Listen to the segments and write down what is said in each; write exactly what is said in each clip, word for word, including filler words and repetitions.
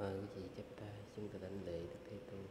Mời quý vị chắp tay, chúng ta đảnh lễ Đức Thế Tôn.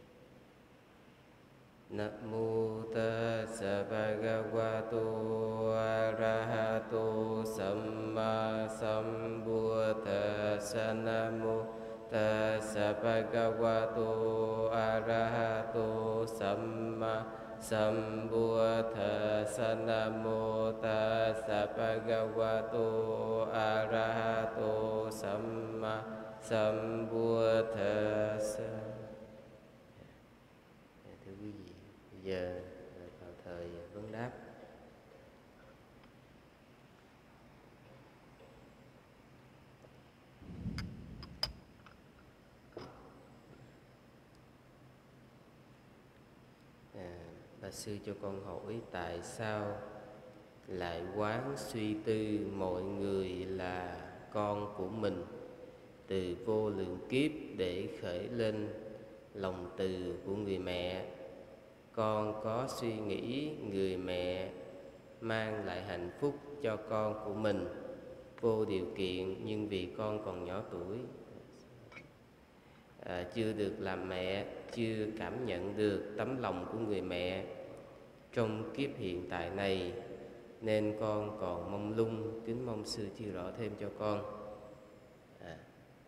Nam mô Tassa Bhagavato Arahato Samma Sambuddhassa. Nam mô Tassa Bhagavato Arahato Samma Sambuddhassa. Nam mô Tassa Bhagavato Arahato Samma Sambuddhassa. Thưa quý vị, bây giờ vào thời vấn đáp. À, bà sư cho con hỏi tại sao lại quán suy tư mọi người là con của mình từ vô lượng kiếp để khởi lên lòng từ của người mẹ. Con có suy nghĩ người mẹ mang lại hạnh phúc cho con của mình vô điều kiện, nhưng vì con còn nhỏ tuổi, à, chưa được làm mẹ, chưa cảm nhận được tấm lòng của người mẹ trong kiếp hiện tại này, nên con còn mông lung. Kính mong sư chia rõ thêm cho con. à,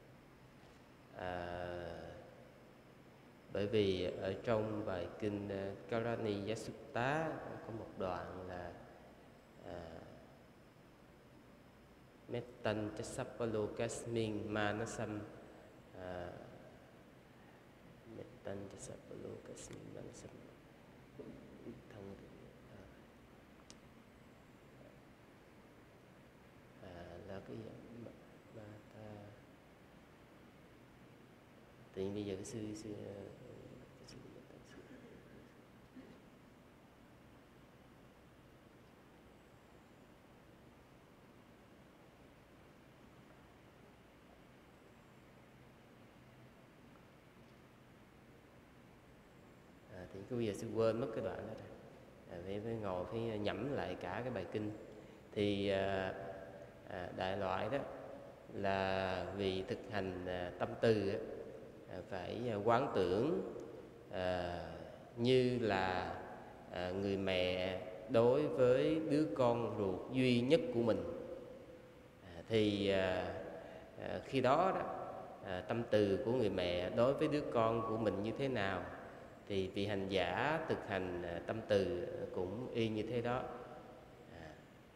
à, Bởi vì ở trong bài kinh Karani Yasutta có một đoạn là Mettan Chasappalokasmin Manasam Mettan Chasappalokasmin Manasam thân à, là cái mà ta thì bây giờ cái sư sư thì cái bây giờ sư quên mất cái đoạn đó rồi. À, phải, phải ngồi phải nhẩm lại cả cái bài kinh. Thì à, à, đại loại đó là vì thực hành à, tâm từ à, phải quán tưởng à, như là à, người mẹ đối với đứa con ruột duy nhất của mình. À, thì à, à, khi đó, đó à, tâm từ của người mẹ đối với đứa con của mình như thế nào thì vị hành giả thực hành tâm từ cũng y như thế đó. À,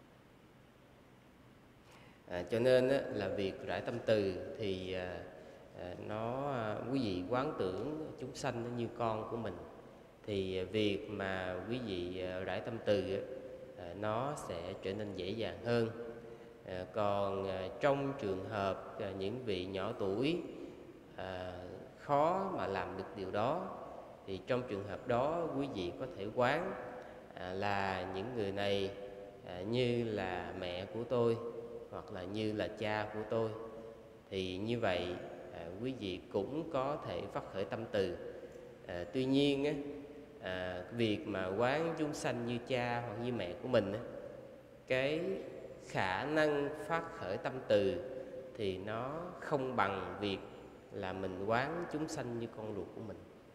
à, cho nên á, là việc rải tâm từ thì à, à, nó quý vị quán tưởng chúng sanh nó như con của mình, thì việc mà quý vị rải tâm từ à, nó sẽ trở nên dễ dàng hơn. À, còn à, trong trường hợp à, những vị nhỏ tuổi à, khó mà làm được điều đó, thì trong trường hợp đó quý vị có thể quán à, là những người này à, như là mẹ của tôi hoặc là như là cha của tôi. Thì như vậy à, quý vị cũng có thể phát khởi tâm từ. à, Tuy nhiên á, à, việc mà quán chúng sanh như cha hoặc như mẹ của mình á, cái khả năng phát khởi tâm từ thì nó không bằng việc là mình quán chúng sanh như con ruột của mình.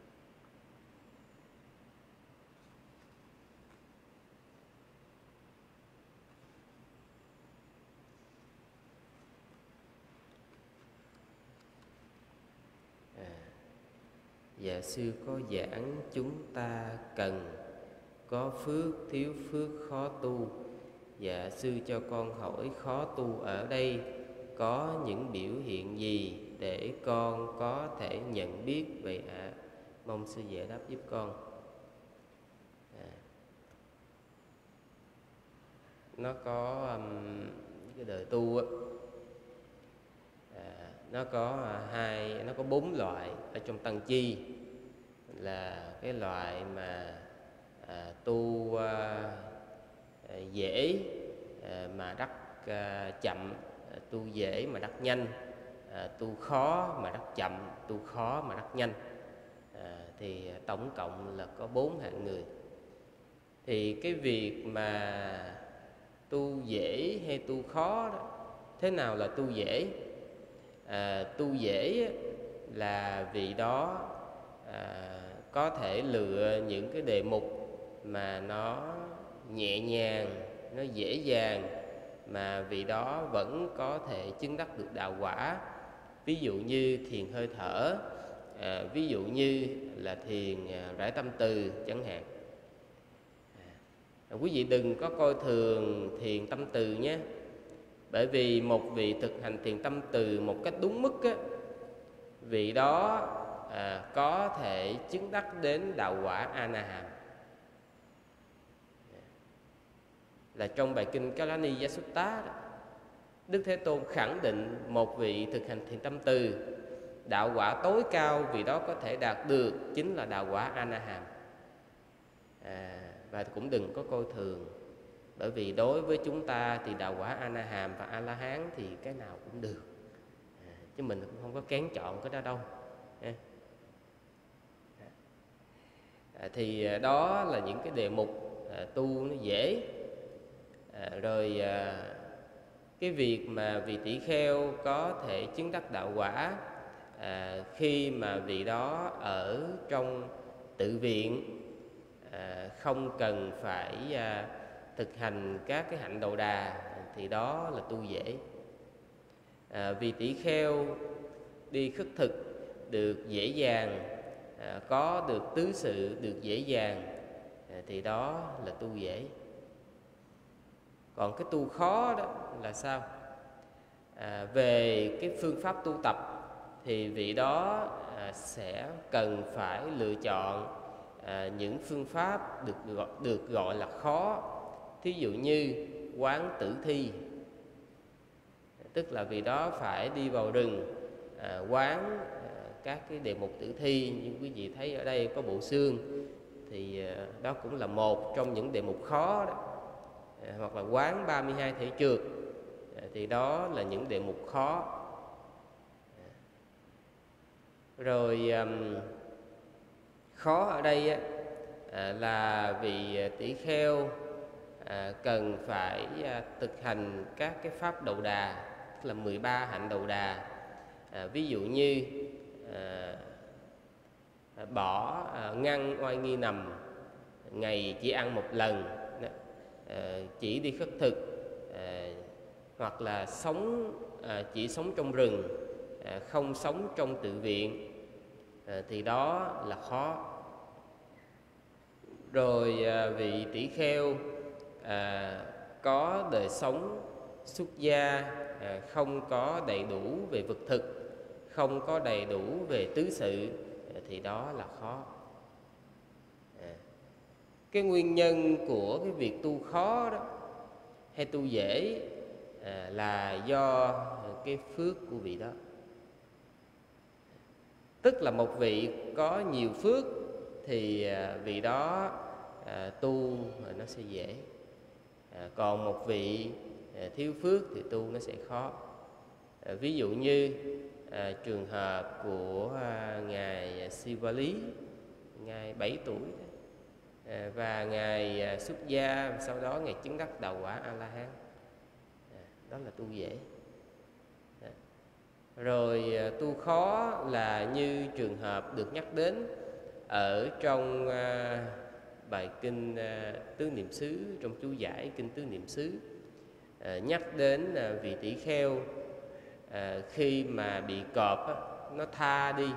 Dạ sư có giảng chúng ta cần có phước, thiếu phước, khó tu. Dạ sư cho con hỏi khó tu ở đây có những biểu hiện gì để con có thể nhận biết vậy ạ? À? Mong sư giải đáp giúp con. À, nó có um, cái đời tu á, à, nó có hai, nó có bốn loại ở trong tăng chi. Là cái loại mà à, tu à, dễ à, mà đắc à, chậm, à, tu dễ mà đắc nhanh, à, tu khó mà đắc chậm, tu khó mà đắc nhanh. à, Thì tổng cộng là có bốn hạng người. Thì cái việc mà tu dễ hay tu khó đó, thế nào là tu dễ? À, tu dễ là vị đó à, có thể lựa những cái đề mục mà nó nhẹ nhàng, nó dễ dàng, mà vị đó vẫn có thể chứng đắc được đạo quả. Ví dụ như thiền hơi thở, à, ví dụ như là thiền à, rải tâm từ chẳng hạn. à, Quý vị đừng có coi thường thiền tâm từ nhé. Bởi vì một vị thực hành thiền tâm từ một cách đúng mức á, vị đó à, có thể chứng đắc đến đạo quả A-na-hàm. Là trong bài kinh Kalaniya Sutta đó, Đức Thế Tôn khẳng định một vị thực hành thiền tâm từ, đạo quả tối cao vị đó có thể đạt được chính là đạo quả A-na-hàm. à, Và cũng đừng có coi thường, bởi vì đối với chúng ta thì đạo quả A-na-hàm và A-la-hán thì cái nào cũng được, à, chứ mình cũng không có kén chọn cái đó đâu. à, Thì đó là những cái đề mục à, tu nó dễ. à, Rồi à, cái việc mà vị tỷ kheo có thể chứng đắc đạo quả à, khi mà vị đó ở trong tự viện, à, không cần phải à, thực hành các cái hạnh đầu đà, thì đó là tu dễ. à, Vị tỷ kheo đi khất thực được dễ dàng, à, có được tứ sự được dễ dàng, à, thì đó là tu dễ. Còn cái tu khó đó là sao? À, về cái phương pháp tu tập thì vị đó à, sẽ cần phải lựa chọn à, những phương pháp được gọi, được gọi là khó. Thí dụ như quán tử thi, tức là vị đó phải đi vào rừng à, quán à, các cái đề mục tử thi. Như quý vị thấy ở đây có bộ xương, thì à, đó cũng là một trong những đề mục khó đó. À, hoặc là quán ba mươi hai thể trượt, à, thì đó là những đề mục khó. à. Rồi um, khó ở đây á, à, là vị tỷ kheo à, cần phải à, thực hành các cái pháp đầu đà, tức là mười ba hạnh đầu đà. à, Ví dụ như à, bỏ à, ngăn oai nghi nằm, ngày chỉ ăn một lần, à, chỉ đi khất thực, à, hoặc là sống à, chỉ sống trong rừng, à, không sống trong tự viện, à, thì đó là khó. Rồi à, vị tỷ kheo à, có đời sống xuất gia, à, không có đầy đủ về vật thực, không có đầy đủ về tứ sự, à, thì đó là khó. à. Cái nguyên nhân của cái việc tu khó đó hay tu dễ à, là do cái phước của vị đó. Tức là một vị có nhiều phước thì à, vị đó à, tu nó sẽ dễ. à, Còn một vị à, thiếu phước thì tu nó sẽ khó. à, Ví dụ như à, trường hợp của à, Ngài Siva Lý, Ngài bảy tuổi, à, và Ngài à, xuất gia, sau đó Ngài chứng đắc đạo quả A-la-hán. à, Đó là tu dễ. à. Rồi à, tu khó là như trường hợp được nhắc đến ở trong à, bài kinh à, Tứ Niệm xứ, trong chú giải kinh Tứ Niệm xứ, à, nhắc đến à, vị tỷ kheo à, khi mà bị cọp á, nó tha đi,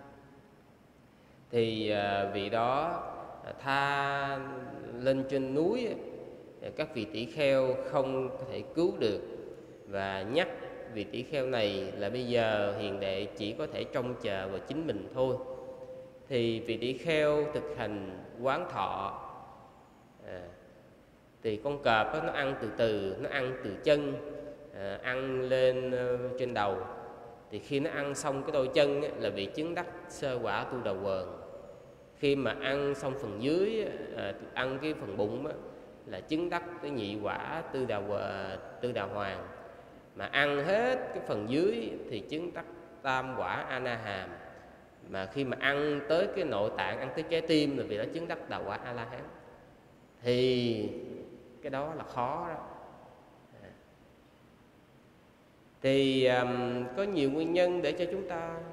thì à, vị đó à, tha lên trên núi, à, các vị tỷ kheo không có thể cứu được, và nhắc vị tỷ kheo này là bây giờ hiền đệ chỉ có thể trông chờ vào chính mình thôi. Thì vị tỷ kheo thực hành quán thọ, à, thì con cọp đó, nó ăn từ từ, nó ăn từ chân, à, ăn lên uh, trên đầu. Thì khi nó ăn xong cái đôi chân á, là vị chứng đắc sơ quả tu đà quần. Khi mà ăn xong phần dưới, à, ăn cái phần bụng á, là chứng đắc cái nhị quả tư đà uh, tư đà hoàng. Mà ăn hết cái phần dưới thì chứng đắc tam quả A-na-hàm. Mà khi mà ăn tới cái nội tạng, ăn tới trái tim, là vì đó chứng đắc đạo quả A-la-hán. Thì cái đó là khó đó. à. Thì um, có nhiều nguyên nhân để cho chúng ta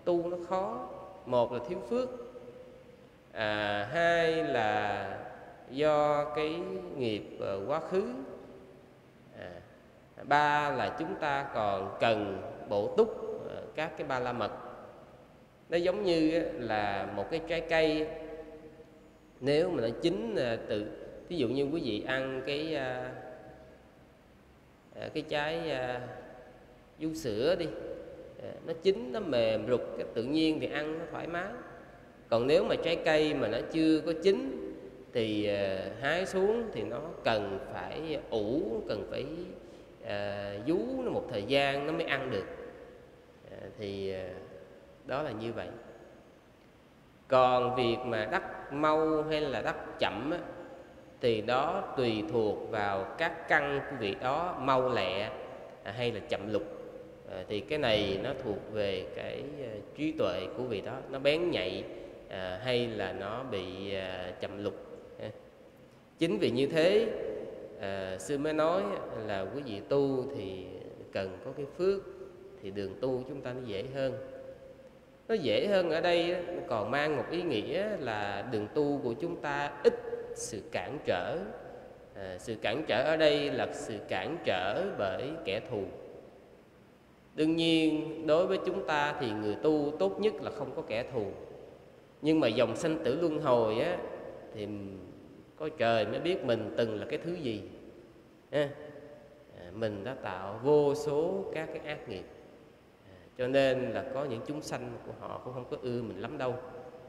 tu nó khó. Một là thiếu phước, à, hai là do cái nghiệp uh, quá khứ, à, ba là chúng ta còn cần bổ túc uh, các cái ba la mật. Nó giống như là một cái trái cây, nếu mà nó chín uh, từ ví dụ như quý vị ăn cái uh, uh, cái trái uh, vú sữa đi, uh, nó chín nó mềm rụt, cái tự nhiên thì ăn nó thoải mái. Còn nếu mà trái cây mà nó chưa có chín thì uh, hái xuống thì nó cần phải ủ, cần phải uh, vú nó một thời gian nó mới ăn được. uh, thì uh, đó là như vậy. Còn việc mà đắc mau hay là đắc chậm á, thì đó tùy thuộc vào các căn của vị đó mau lẹ à, hay là chậm lục. à, thì cái này nó thuộc về cái uh, trí tuệ của vị đó, nó bén nhạy à, hay là nó bị à, chậm lục. à. Chính vì như thế à, sư mới nói là quý vị tu thì cần có cái phước, thì đường tu chúng ta nó dễ hơn. Nó dễ hơn ở đây còn mang một ý nghĩa là đường tu của chúng ta ít sự cản trở. à, Sự cản trở ở đây là sự cản trở bởi kẻ thù. Đương nhiên đối với chúng ta thì người tu tốt nhất là không có kẻ thù. Nhưng mà dòng sanh tử luân hồi á, thì có trời mới biết mình từng là cái thứ gì. à, Mình đã tạo vô số các cái ác nghiệp, cho nên là có những chúng sanh của họ cũng không có ưa mình lắm đâu.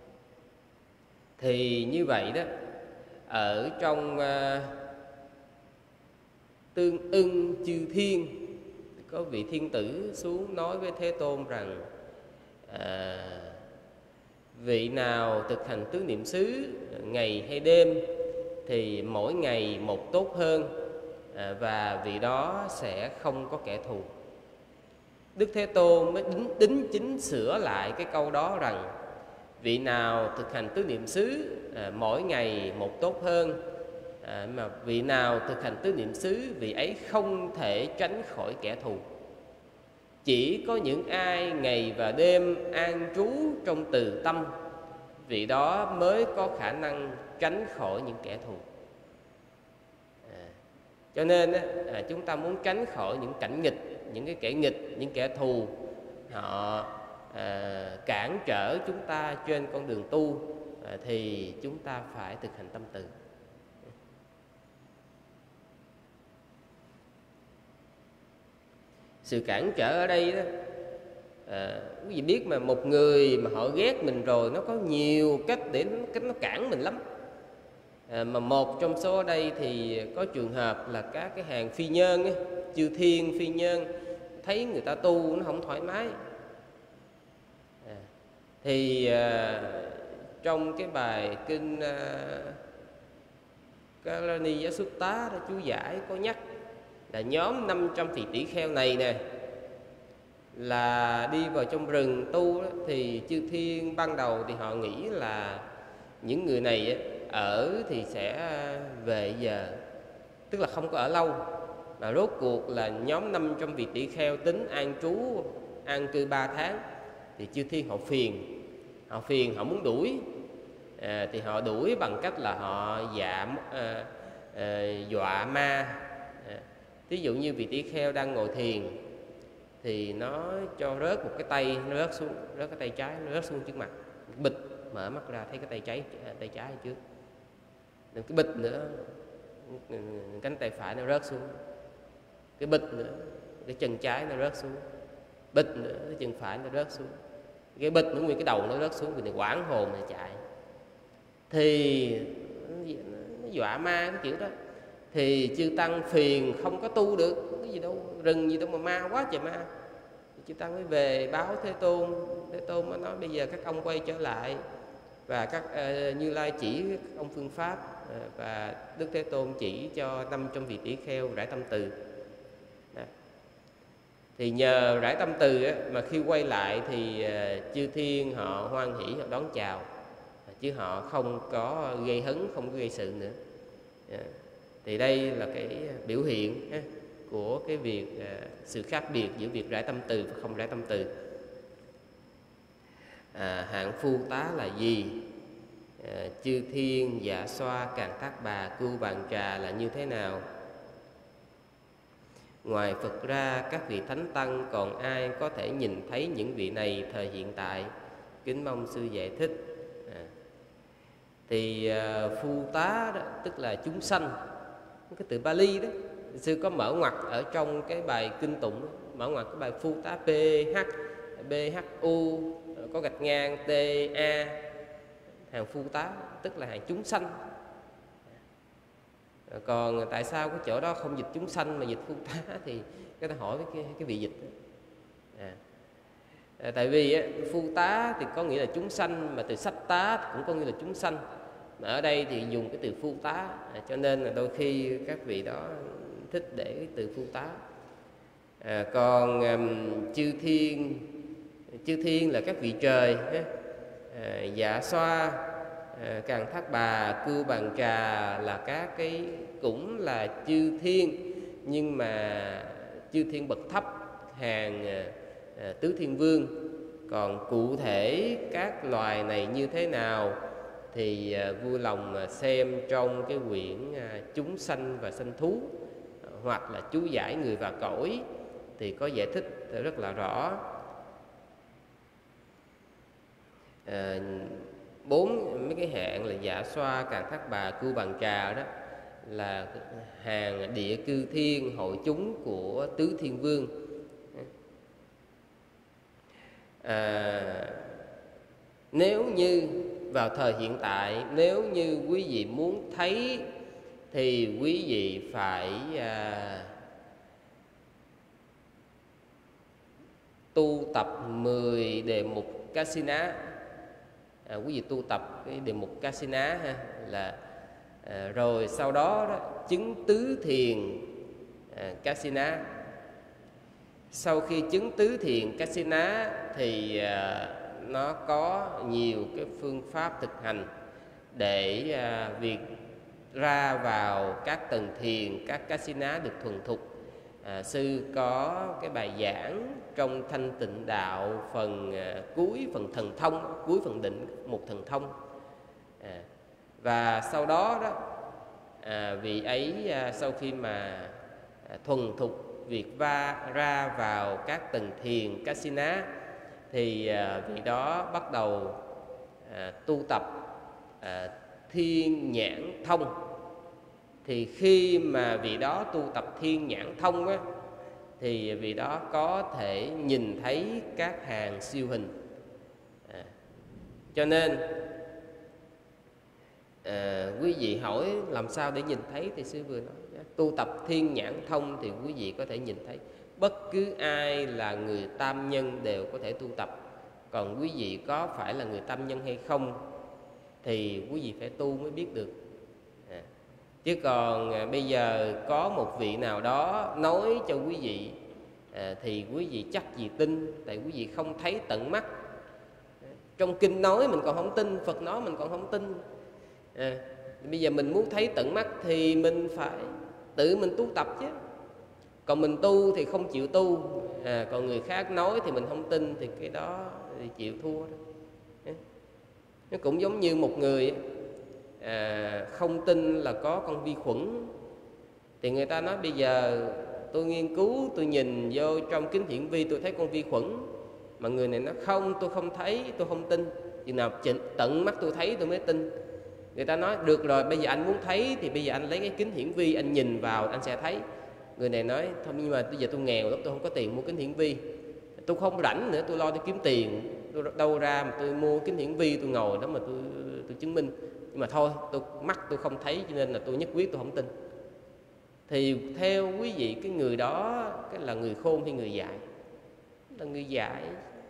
Thì như vậy đó, ở trong uh, Tương Ưng Chư Thiên, có vị thiên tử xuống nói với Thế Tôn rằng à, vị nào thực hành tứ niệm xứ ngày hay đêm thì mỗi ngày một tốt hơn, à, và vị đó sẽ không có kẻ thù. Đức Thế Tôn mới đính, đính chính sửa lại cái câu đó rằng vị nào thực hành tứ niệm xứ à, mỗi ngày một tốt hơn, à, mà vị nào thực hành tứ niệm xứ vị ấy không thể tránh khỏi kẻ thù. Chỉ có những ai ngày và đêm an trú trong từ tâm, vị đó mới có khả năng tránh khỏi những kẻ thù. à, Cho nên à, chúng ta muốn tránh khỏi những cảnh nghịch, những cái kẻ nghịch, những kẻ thù họ à, cản trở chúng ta trên con đường tu, à, thì chúng ta phải thực hành tâm từ. Sự cản trở ở đây đó, à, quý vị biết mà, một người mà họ ghét mình rồi nó có nhiều cách để nó, cách nó cản mình lắm. à, Mà một trong số ở đây thì có trường hợp là các cái hàng phi nhân ấy, chư thiên phi nhân thấy người ta tu nó không thoải mái. à, Thì à, trong cái bài kinh à, Karaniya Sutta đó, chú giải có nhắc là nhóm năm trăm vị tỷ kheo này nè, là đi vào trong rừng tu đó, thì chư thiên ban đầu thì họ nghĩ là những người này ở thì sẽ về giờ, tức là không có ở lâu. Mà rốt cuộc là nhóm năm trăm vị tỷ kheo tính an trú an cư ba tháng, thì chư thiên họ phiền, họ phiền họ muốn đuổi. à, thì họ đuổi bằng cách là họ dạ à, à, dọa ma. à, Ví dụ như vị tỷ kheo đang ngồi thiền thì nó cho rớt một cái tay, nó rớt xuống, rớt cái tay trái, nó rớt xuống trước mặt, bịch, mở mắt ra thấy cái tay trái, tay trái trước, đừng cái bịch nữa, cánh tay phải nó rớt xuống, cái bịch nữa, cái chân trái nó rớt xuống, bịch nữa, cái chân phải nó rớt xuống, cái bịch nữa, nguyên cái đầu nó rớt xuống, thì quảng hồn này chạy. Thì nó dọa ma cái kiểu đó. Thì chư tăng phiền không có tu được, cái gì đâu, rừng gì đâu mà ma quá trời ma. Chư tăng mới về báo Thế Tôn. Thế Tôn mới nói bây giờ các ông quay trở lại, và các uh, Như Lai chỉ các ông phương pháp, uh, và Đức Thế Tôn chỉ cho năm trăm vị tỷ kheo rải tâm từ. Đó. Thì nhờ rải tâm từ á, mà khi quay lại thì uh, chư thiên họ hoan hỷ, họ đón chào, chứ họ không có gây hấn, không có gây sự nữa. Yeah. Thì đây là cái biểu hiện ha, của cái việc uh, sự khác biệt giữa việc rải tâm từ và không rải tâm từ. à, hạng phu tá là gì, à, chư thiên, dạ xoa, càn thác bà, cưu bàn trà là như thế nào. Ngoài Phật ra, các vị thánh tăng còn ai có thể nhìn thấy những vị này thời hiện tại? Kính mong sư giải thích. À, thì à, phu tá đó, tức là chúng sanh, cái từ Bali đó, sư có mở ngoặc ở trong cái bài kinh tụng đó, mở ngoặc cái bài phu tá P H B H U có gạch ngang T A, hàng phu tá tức là hàng chúng sanh. Còn tại sao cái chỗ đó không dịch chúng sanh mà dịch phu tá thì cái ta hỏi cái cái vị dịch. À, à, tại vì á, phu tá thì có nghĩa là chúng sanh, mà từ sách tá cũng có nghĩa là chúng sanh, mà ở đây thì dùng cái từ phu tá, à, cho nên là đôi khi các vị đó thích để cái từ phu tá. À, còn um, chư thiên, chư thiên là các vị trời, à, dạ xoa, à, càn thác bà, cưu bàn trà là các cái cũng là chư thiên, nhưng mà chư thiên bậc thấp, hàng à, tứ thiên vương. Còn cụ thể các loài này như thế nào thì à, vui lòng à, xem trong cái quyển à, chúng sanh và sanh thú, à, hoặc là chú giải người và cõi thì có giải thích rất là rõ. À, bốn mấy cái hạng là dạ xoa, càn thác bà, cưu bàn trà đó là hàng địa cư thiên, hội chúng của tứ thiên vương. À, nếu như vào thời hiện tại, nếu như quý vị muốn thấy thì quý vị phải à, tu tập mười đề mục Kasina. À, quý vị tu tập cái đề mục Kasina ha, là à, rồi sau đó, đó chứng tứ thiền à, Kasina. Sau khi chứng tứ thiền Kasina thì à, nó có nhiều cái phương pháp thực hành để à, việc ra vào các tầng thiền, các Kasina được thuần thục. À, sư có cái bài giảng trong Thanh Tịnh Đạo phần à, cuối, phần thần thông, cuối phần định một thần thông. À, và sau đó đó à, vị ấy à, sau khi mà à, thuần thục việc va ra vào các tầng thiền Kasina thì à, vị đó bắt đầu à, tu tập à, thiên nhãn thông. Thì khi mà vị đó tu tập thiên nhãn thông á, thì vị đó có thể nhìn thấy các hàng siêu hình. À, cho nên à, quý vị hỏi làm sao để nhìn thấy thì sư vừa nói, tu tập thiên nhãn thông thì quý vị có thể nhìn thấy. Bất cứ ai là người tam nhân đều có thể tu tập. Còn quý vị có phải là người tam nhân hay không thì quý vị phải tu mới biết được. À, chứ còn à, bây giờ có một vị nào đó nói cho quý vị à, thì quý vị chắc gì tin, tại quý vị không thấy tận mắt. À, trong kinh nói mình còn không tin, Phật nói mình còn không tin. À, bây giờ mình muốn thấy tận mắt thì mình phải tự mình tu tập chứ. Còn mình tu thì không chịu tu, à, còn người khác nói thì mình không tin thì cái đó thì chịu thua đó. À, nó cũng giống như một người à, không tin là có con vi khuẩn, thì người ta nói bây giờ tôi nghiên cứu, tôi nhìn vô trong kính hiển vi tôi thấy con vi khuẩn, mà người này nói không, tôi không thấy, tôi không tin. Chừng nào tận mắt tôi thấy tôi mới tin. Người ta nói được rồi, bây giờ anh muốn thấy thì bây giờ anh lấy cái kính hiển vi anh nhìn vào anh sẽ thấy. Người này nói thôi nhưng mà bây giờ tôi nghèo lắm, tôi không có tiền mua kính hiển vi, tôi không rảnh nữa, tôi lo đi kiếm tiền, tôi đâu ra mà tôi mua kính hiển vi tôi ngồi đó mà tôi tôi chứng minh. Nhưng mà thôi, tôi mắt tôi không thấy cho nên là tôi nhất quyết tôi không tin. Thì theo quý vị cái người đó cái là người khôn hay người dại? Là người dại.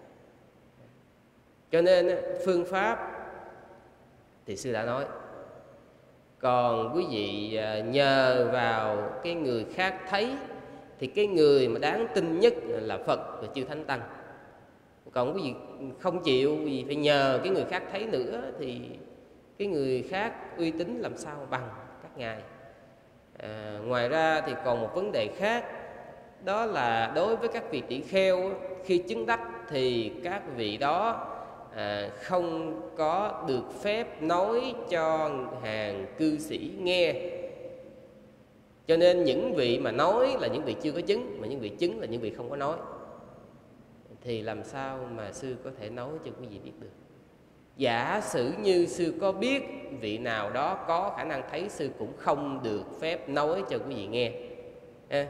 Cho nên phương pháp thì sư đã nói. Còn quý vị nhờ vào cái người khác thấy thì cái người mà đáng tin nhất là Phật và chư Thánh Tăng. Còn quý vị không chịu, quý vị phải nhờ cái người khác thấy nữa thì cái người khác uy tín làm sao bằng các ngài. À, ngoài ra thì còn một vấn đề khác, đó là đối với các vị tỷ kheo khi chứng đắc thì các vị đó à, không có được phép nói cho hàng cư sĩ nghe. Cho nên những vị mà nói là những vị chưa có chứng, mà những vị chứng là những vị không có nói. Thì làm sao mà sư có thể nói cho quý vị biết được? Giả sử như sư có biết vị nào đó có khả năng thấy, sư cũng không được phép nói cho quý vị nghe. À.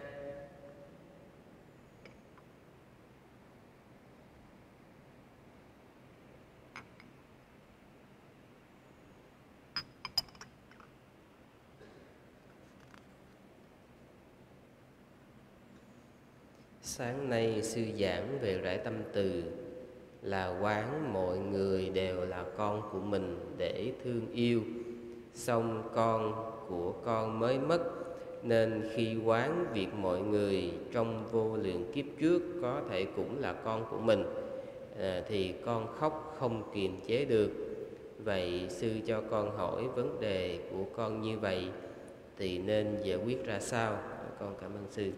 Sáng nay sư giảng về rải tâm từ là quán mọi người đều là con của mình để thương yêu. Song con của con mới mất, nên khi quán việc mọi người trong vô lượng kiếp trước có thể cũng là con của mình, à, thì con khóc không kiềm chế được. Vậy sư cho con hỏi vấn đề của con như vậy thì nên giải quyết ra sao? Con cảm ơn sư.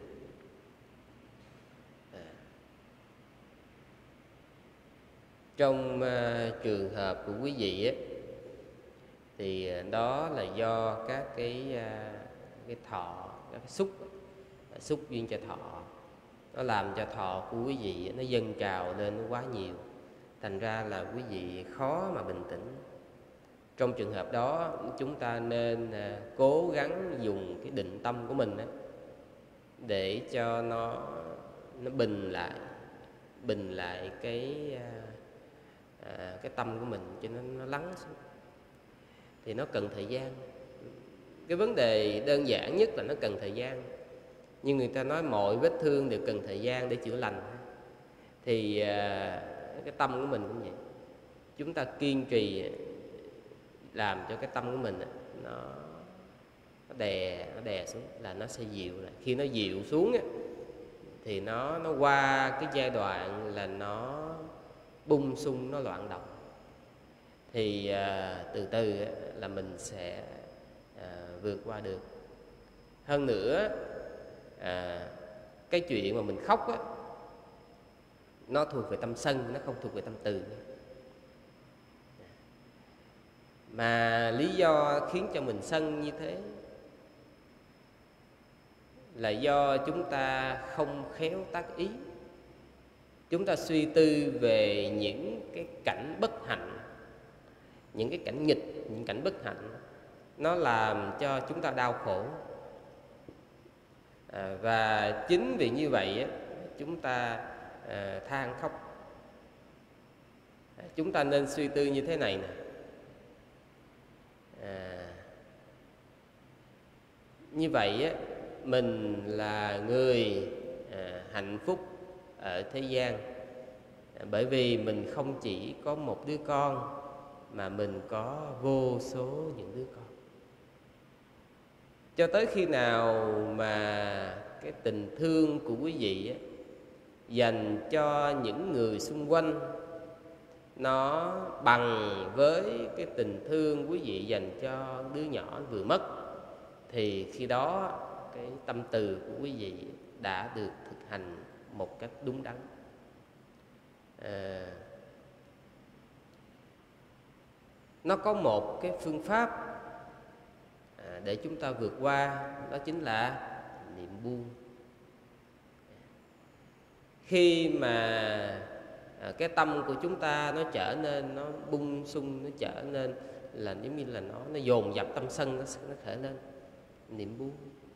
Trong uh, trường hợp của quý vị ấy, thì đó là do các cái uh, cái thọ, các cái xúc xúc duyên cho thọ, nó làm cho thọ của quý vị nó dâng trào lên nó quá nhiều, thành ra là quý vị khó mà bình tĩnh. Trong trường hợp đó chúng ta nên uh, cố gắng dùng cái định tâm của mình ấy, để cho nó nó bình lại bình lại cái uh, À, cái tâm của mình cho nó, nó lắng xuống. Thì nó cần thời gian. Cái vấn đề đơn giản nhất là nó cần thời gian. Nhưng người ta nói mọi vết thương đều cần thời gian để chữa lành. Thì à, cái tâm của mình cũng vậy. Chúng ta kiên trì làm cho cái tâm của mình nó, nó đè nó đè xuống là nó sẽ dịu lại. Khi nó dịu xuống thì nó nó qua cái giai đoạn là nó bung sung, nó loạn động, thì à, từ từ là mình sẽ à, vượt qua được. Hơn nữa à, cái chuyện mà mình khóc á, nó thuộc về tâm sân, nó không thuộc về tâm từ. Mà lý do khiến cho mình sân như thế là do chúng ta không khéo tác ý. Chúng ta suy tư về những cái cảnh bất hạnh, những cái cảnh nghịch, những cảnh bất hạnh, nó làm cho chúng ta đau khổ. À, và chính vì như vậy chúng ta à, than khóc. À, chúng ta nên suy tư như thế này nè. À, như vậy mình là người à, hạnh phúc ở thế gian, bởi vì mình không chỉ có một đứa con mà mình có vô số những đứa con. Cho tới khi nào mà cái tình thương của quý vị dành cho những người xung quanh nó bằng với cái tình thương quý vị dành cho đứa nhỏ vừa mất, thì khi đó cái tâm từ của quý vị đã được thực hành một cách đúng đắn. À, nó có một cái phương pháp à, để chúng ta vượt qua, đó chính là niệm buông. Khi mà à, cái tâm của chúng ta nó trở nên nó bung sung, nó trở nên là giống như là nó nó dồn dập tâm sân, nó nó khởi lên, niệm buông.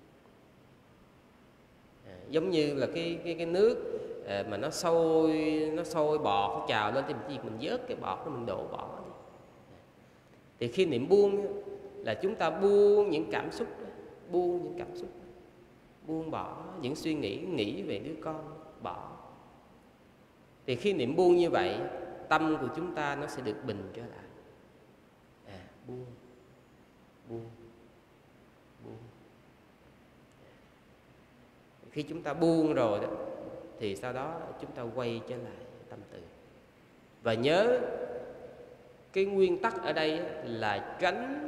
À, giống như là cái cái cái nước à, mà nó sôi nó sôi bọt nó trào lên, thì mình chỉ mình vớt cái bọt đó mình đổ bỏ đi. Thì khi niệm buông là chúng ta buông những cảm xúc đó, buông những cảm xúc đó, buông bỏ những suy nghĩ nghĩ về đứa con, bỏ. Thì khi niệm buông như vậy, tâm của chúng ta nó sẽ được bình trở lại. À, buông, buông, buông. Khi chúng ta buông rồi đó, thì sau đó chúng ta quay trở lại tâm từ. Và nhớ cái nguyên tắc ở đây là tránh,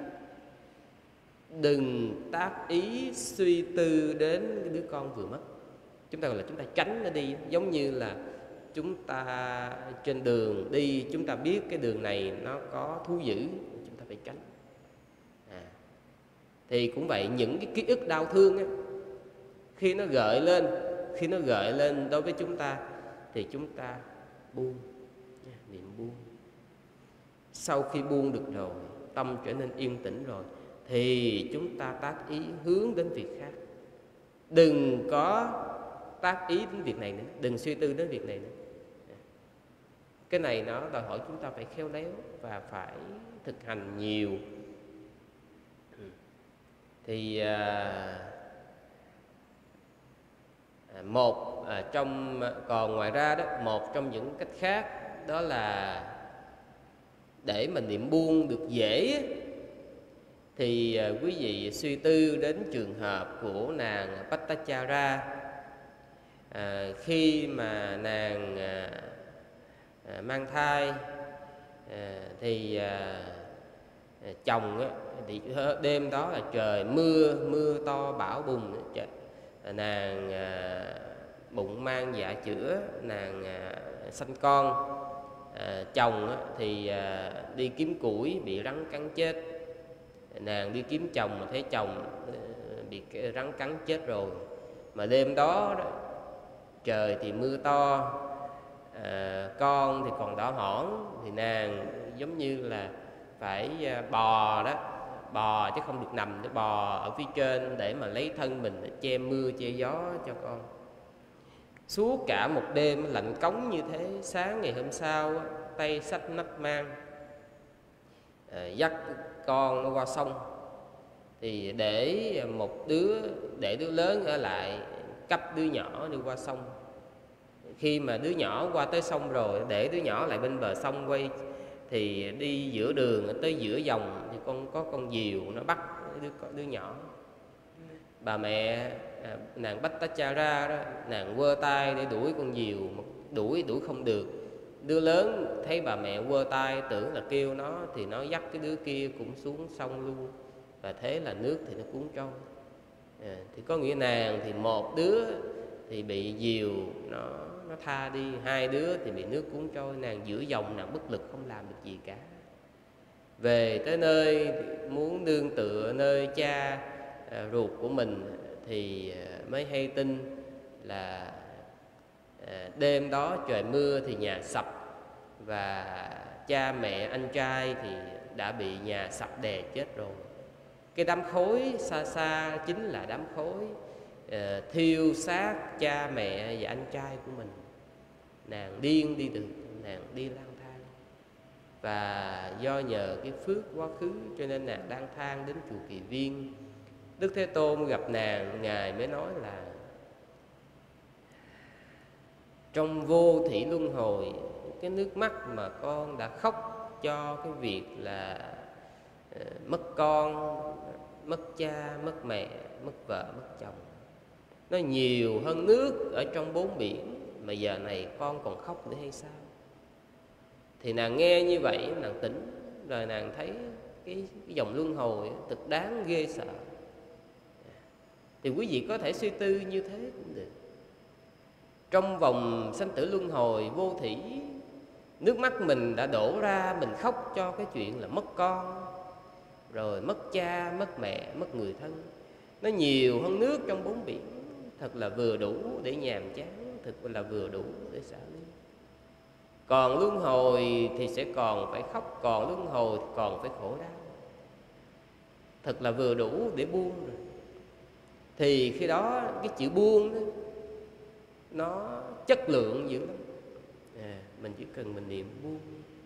đừng tác ý suy tư đến cái đứa con vừa mất. Chúng ta gọi là chúng ta tránh nó đi, giống như là chúng ta trên đường đi, chúng ta biết cái đường này nó có thú dữ, chúng ta phải tránh. À, thì cũng vậy, những cái ký ức đau thương á, khi nó gợi lên, khi nó gợi lên đối với chúng ta thì chúng ta buông, niệm buông. Sau khi buông được rồi, tâm trở nên yên tĩnh rồi, thì chúng ta tác ý hướng đến việc khác. Đừng có tác ý đến việc này nữa, đừng suy tư đến việc này nữa. Cái này nó đòi hỏi chúng ta phải khéo léo và phải thực hành nhiều. Thì à, một à, trong còn ngoài ra đó, một trong những cách khác đó là để mình niệm buông được dễ thì à, quý vị suy tư đến trường hợp của nàng Bhattacharya. À, khi mà nàng à, à, mang thai à, thì à, chồng á, thì đêm đó là trời mưa mưa to bão bùng, nàng à, bụng mang dạ chữa, nàng à, sanh con. À, chồng á, thì à, đi kiếm củi bị rắn cắn chết. Nàng đi kiếm chồng mà thấy chồng à, bị rắn cắn chết rồi. Mà đêm đó, đó trời thì mưa to, à, con thì còn đỏ hỏn, thì nàng giống như là phải bò đó, bò chứ không được nằm, để bò ở phía trên để mà lấy thân mình để che mưa che gió cho con. Suốt cả một đêm lạnh cống như thế, sáng ngày hôm sau tay xách nách mang à, dắt con nó qua sông, thì để một đứa để đứa lớn ở lại cấp đứa nhỏ đi qua sông. Khi mà đứa nhỏ qua tới sông rồi, để đứa nhỏ lại bên bờ sông quay, thì đi giữa đường tới giữa dòng thì con có con diều nó bắt đứa đứa nhỏ. Bà mẹ à, nàng Bhattacharya đó, nàng quơ tay để đuổi con diều, đuổi đuổi không được. Đứa lớn thấy bà mẹ quơ tay tưởng là kêu nó, thì nó dắt cái đứa kia cũng xuống sông luôn, và thế là nước thì nó cuốn trôi. À, thì có nghĩa nàng thì một đứa thì bị diều nó nó tha đi, hai đứa thì bị nước cuốn trôi, nàng giữa dòng, nàng bất lực không làm được gì cả. Về tới nơi muốn nương tựa nơi cha à, ruột của mình thì à, mới hay tin là à, đêm đó trời mưa thì nhà sập, và cha mẹ anh trai thì đã bị nhà sập đè chết rồi. Cái đám khói xa xa chính là đám khói à, thiêu xác cha mẹ và anh trai của mình. Nàng điên đi được, nàng đi lang thang, và do nhờ cái phước quá khứ cho nên nàng lang thang đến chùa Kỳ Viên. Đức Thế Tôn gặp nàng, ngài mới nói là trong vô thủy luân hồi, cái nước mắt mà con đã khóc cho cái việc là uh, mất con, mất cha, mất mẹ, mất vợ, mất chồng, nó nhiều hơn nước ở trong bốn biển, mà giờ này con còn khóc nữa hay sao? Thì nàng nghe như vậy, nàng tỉnh, rồi nàng thấy cái, cái dòng luân hồi thực đáng ghê sợ. Thì quý vị có thể suy tư như thế cũng được. Trong vòng sanh tử luân hồi vô thỉ, nước mắt mình đã đổ ra, mình khóc cho cái chuyện là mất con, rồi mất cha, mất mẹ, mất người thân, nó nhiều hơn nước trong bốn biển. Thật là vừa đủ để nhàm chán, thật là vừa đủ để xả ly. Còn luân hồi thì sẽ còn phải khóc, còn luân hồi thì còn phải khổ đau. Thật là vừa đủ để buông rồi. Thì khi đó cái chữ buông đó, nó chất lượng dữ lắm. À, mình chỉ cần mình niệm buông,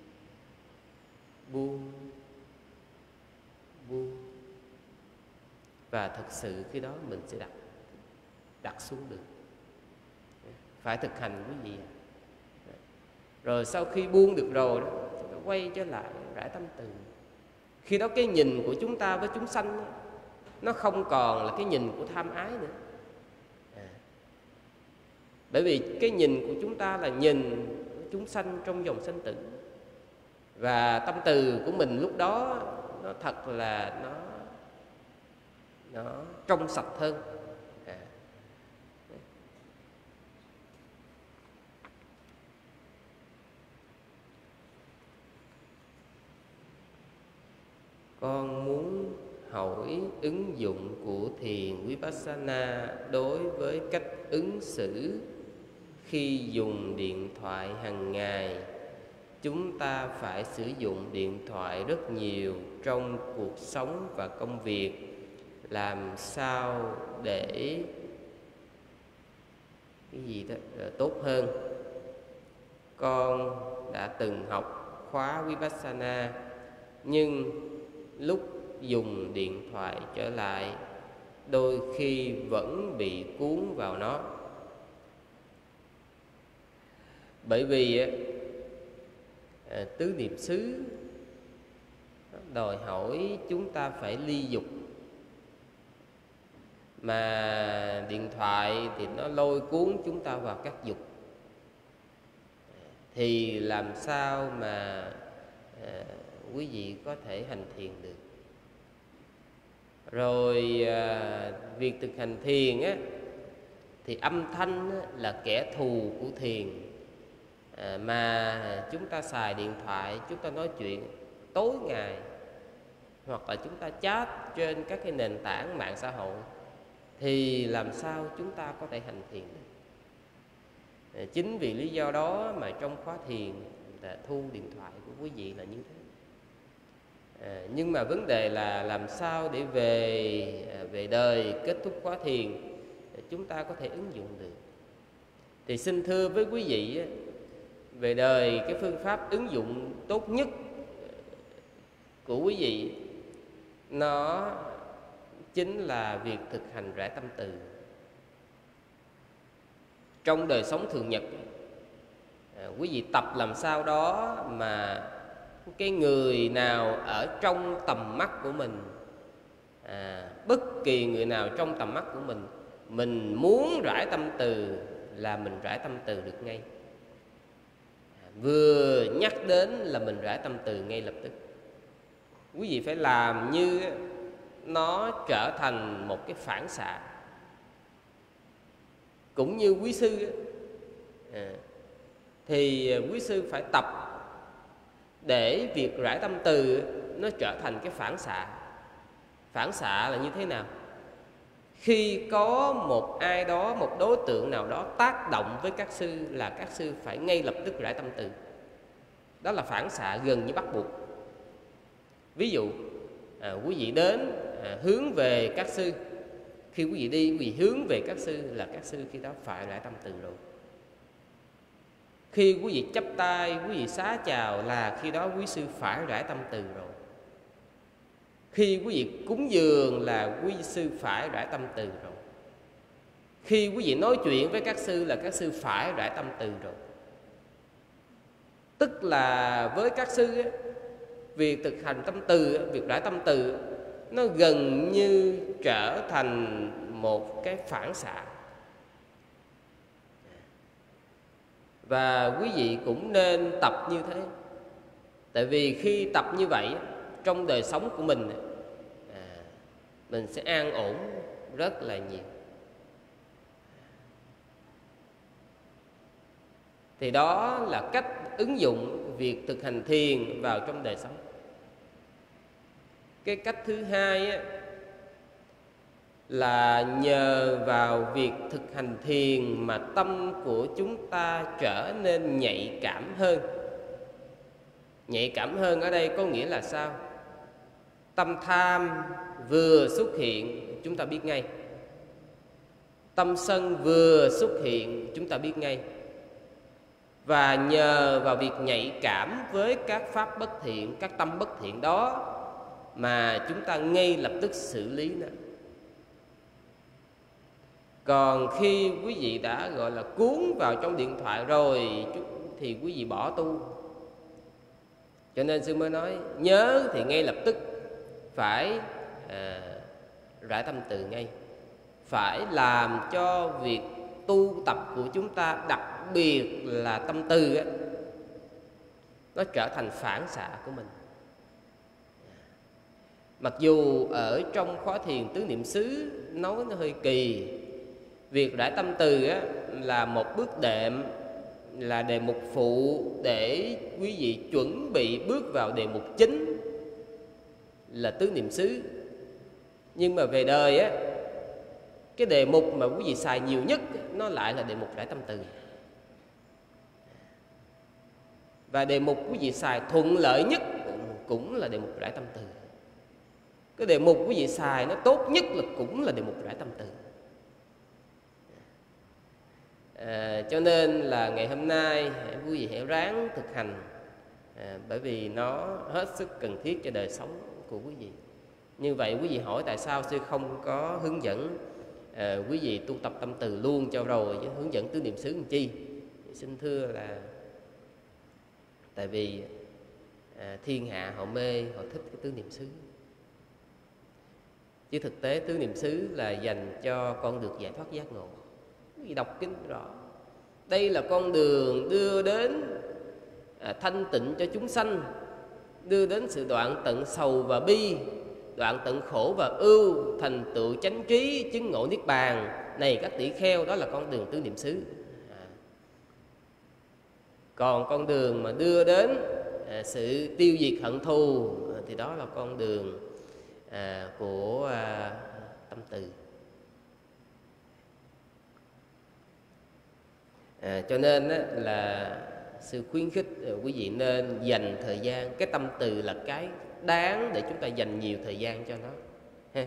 buông, buông, và thật sự khi đó mình sẽ đặt đặt xuống được. Phải thực hành quý vị. Rồi sau khi buông được rồi đó, quay trở lại rải tâm từ. Khi đó cái nhìn của chúng ta với chúng sanh đó, nó không còn là cái nhìn của tham ái nữa. À, bởi vì cái nhìn của chúng ta là nhìn chúng sanh trong dòng sanh tử, và tâm từ của mình lúc đó nó thật là nó nó trong sạch hơn. À, con muốn hỏi ứng dụng của thiền Vipassana đối với cách ứng xử khi dùng điện thoại hàng ngày. Chúng ta phải sử dụng điện thoại rất nhiều trong cuộc sống và công việc. Làm sao để cái gì đó tốt hơn? Con đã từng học khóa Vipassana, nhưng lúc dùng điện thoại trở lại, đôi khi vẫn bị cuốn vào nó. Bởi vì tứ niệm xứ đòi hỏi chúng ta phải ly dục, mà điện thoại thì nó lôi cuốn chúng ta vào các dục, thì làm sao mà à, quý vị có thể hành thiền được. Rồi à, việc thực hành thiền á, thì âm thanh á, là kẻ thù của thiền. à, Mà chúng ta xài điện thoại, chúng ta nói chuyện tối ngày, hoặc là chúng ta chat trên các cái nền tảng mạng xã hội, thì làm sao chúng ta có thể hành thiền được. à, Chính vì lý do đó mà trong khóa thiền là thu điện thoại của quý vị là như thế. À, nhưng mà vấn đề là làm sao để về à, về đời kết thúc khóa thiền chúng ta có thể ứng dụng được. Thì xin thưa với quý vị, về đời cái phương pháp ứng dụng tốt nhất của quý vị nó chính là việc thực hành rải tâm từ. Trong đời sống thường nhật, à, quý vị tập làm sao đó mà cái người nào ở trong tầm mắt của mình, à, bất kỳ người nào trong tầm mắt của mình, mình muốn rải tâm từ là mình rải tâm từ được ngay. à, Vừa nhắc đến là mình rải tâm từ ngay lập tức. Quý vị phải làm như nó trở thành một cái phản xạ. Cũng như quý sư à, thì quý sư phải tập để việc rải tâm từ nó trở thành cái phản xạ. Phản xạ là như thế nào? Khi có một ai đó, một đối tượng nào đó tác động với các sư, là các sư phải ngay lập tức rải tâm từ. Đó là phản xạ gần như bắt buộc. Ví dụ à, quý vị đến à, hướng về các sư. Khi quý vị đi, quý vị hướng về các sư là các sư khi đó phải rải tâm từ rồi. Khi quý vị chắp tay, quý vị xá chào là khi đó quý sư phải rải tâm từ rồi. Khi quý vị cúng dường là quý sư phải rải tâm từ rồi. Khi quý vị nói chuyện với các sư là các sư phải rải tâm từ rồi. Tức là với các sư, việc thực hành tâm từ, việc rải tâm từ nó gần như trở thành một cái phản xạ. Và quý vị cũng nên tập như thế. Tại vì khi tập như vậy, trong đời sống của mình à, mình sẽ an ổn rất là nhiều. Thì đó là cách ứng dụng việc thực hành thiền vào trong đời sống. Cái cách thứ hai á, là nhờ vào việc thực hành thiền mà tâm của chúng ta trở nên nhạy cảm hơn. Nhạy cảm hơn ở đây có nghĩa là sao? Tâm tham vừa xuất hiện chúng ta biết ngay. Tâm sân vừa xuất hiện chúng ta biết ngay. Và nhờ vào việc nhạy cảm với các pháp bất thiện, các tâm bất thiện đó mà chúng ta ngay lập tức xử lý nó. Còn khi quý vị đã gọi là cuốn vào trong điện thoại rồi thì quý vị bỏ tu. Cho nên sư mới nói nhớ thì ngay lập tức phải à, rải tâm từ ngay. Phải làm cho việc tu tập của chúng ta, đặc biệt là tâm từ á, nó trở thành phản xạ của mình. Mặc dù ở trong khóa thiền tứ niệm xứ nói nó hơi kỳ. Việc rải tâm từ á, là một bước đệm, là đề mục phụ để quý vị chuẩn bị bước vào đề mục chính. là tứ niệm xứ. Nhưng mà về đời á, cái đề mục mà quý vị xài nhiều nhất nó lại là đề mục rải tâm từ. Và đề mục quý vị xài thuận lợi nhất cũng là đề mục rải tâm từ. Cái đề mục quý vị xài nó tốt nhất là cũng là đề mục rải tâm từ. À, cho nên là ngày hôm nay quý vị hãy ráng thực hành, à, bởi vì nó hết sức cần thiết cho đời sống của quý vị. Như vậy quý vị hỏi tại sao sư không có hướng dẫn à, quý vị tu tập tâm từ luôn cho rồi, chứ hướng dẫn tứ niệm xứ làm chi? Xin thưa là tại vì à, thiên hạ họ mê, họ thích cái tứ niệm xứ. Chứ thực tế tứ niệm xứ là dành cho con được giải thoát giác ngộ. Quý vị đọc kinh rõ, đây là con đường đưa đến à, thanh tịnh cho chúng sanh, đưa đến sự đoạn tận sầu và bi, đoạn tận khổ và ưu, thành tựu chánh trí, chứng ngộ niết bàn. Này các tỷ kheo, đó là con đường tứ niệm xứ. À. Còn con đường mà đưa đến à, sự tiêu diệt hận thù à, thì đó là con đường à, của à, tâm từ. À, cho nên á, là sư khuyến khích quý vị nên dành thời gian. Cái tâm từ là cái đáng để chúng ta dành nhiều thời gian cho nó ha.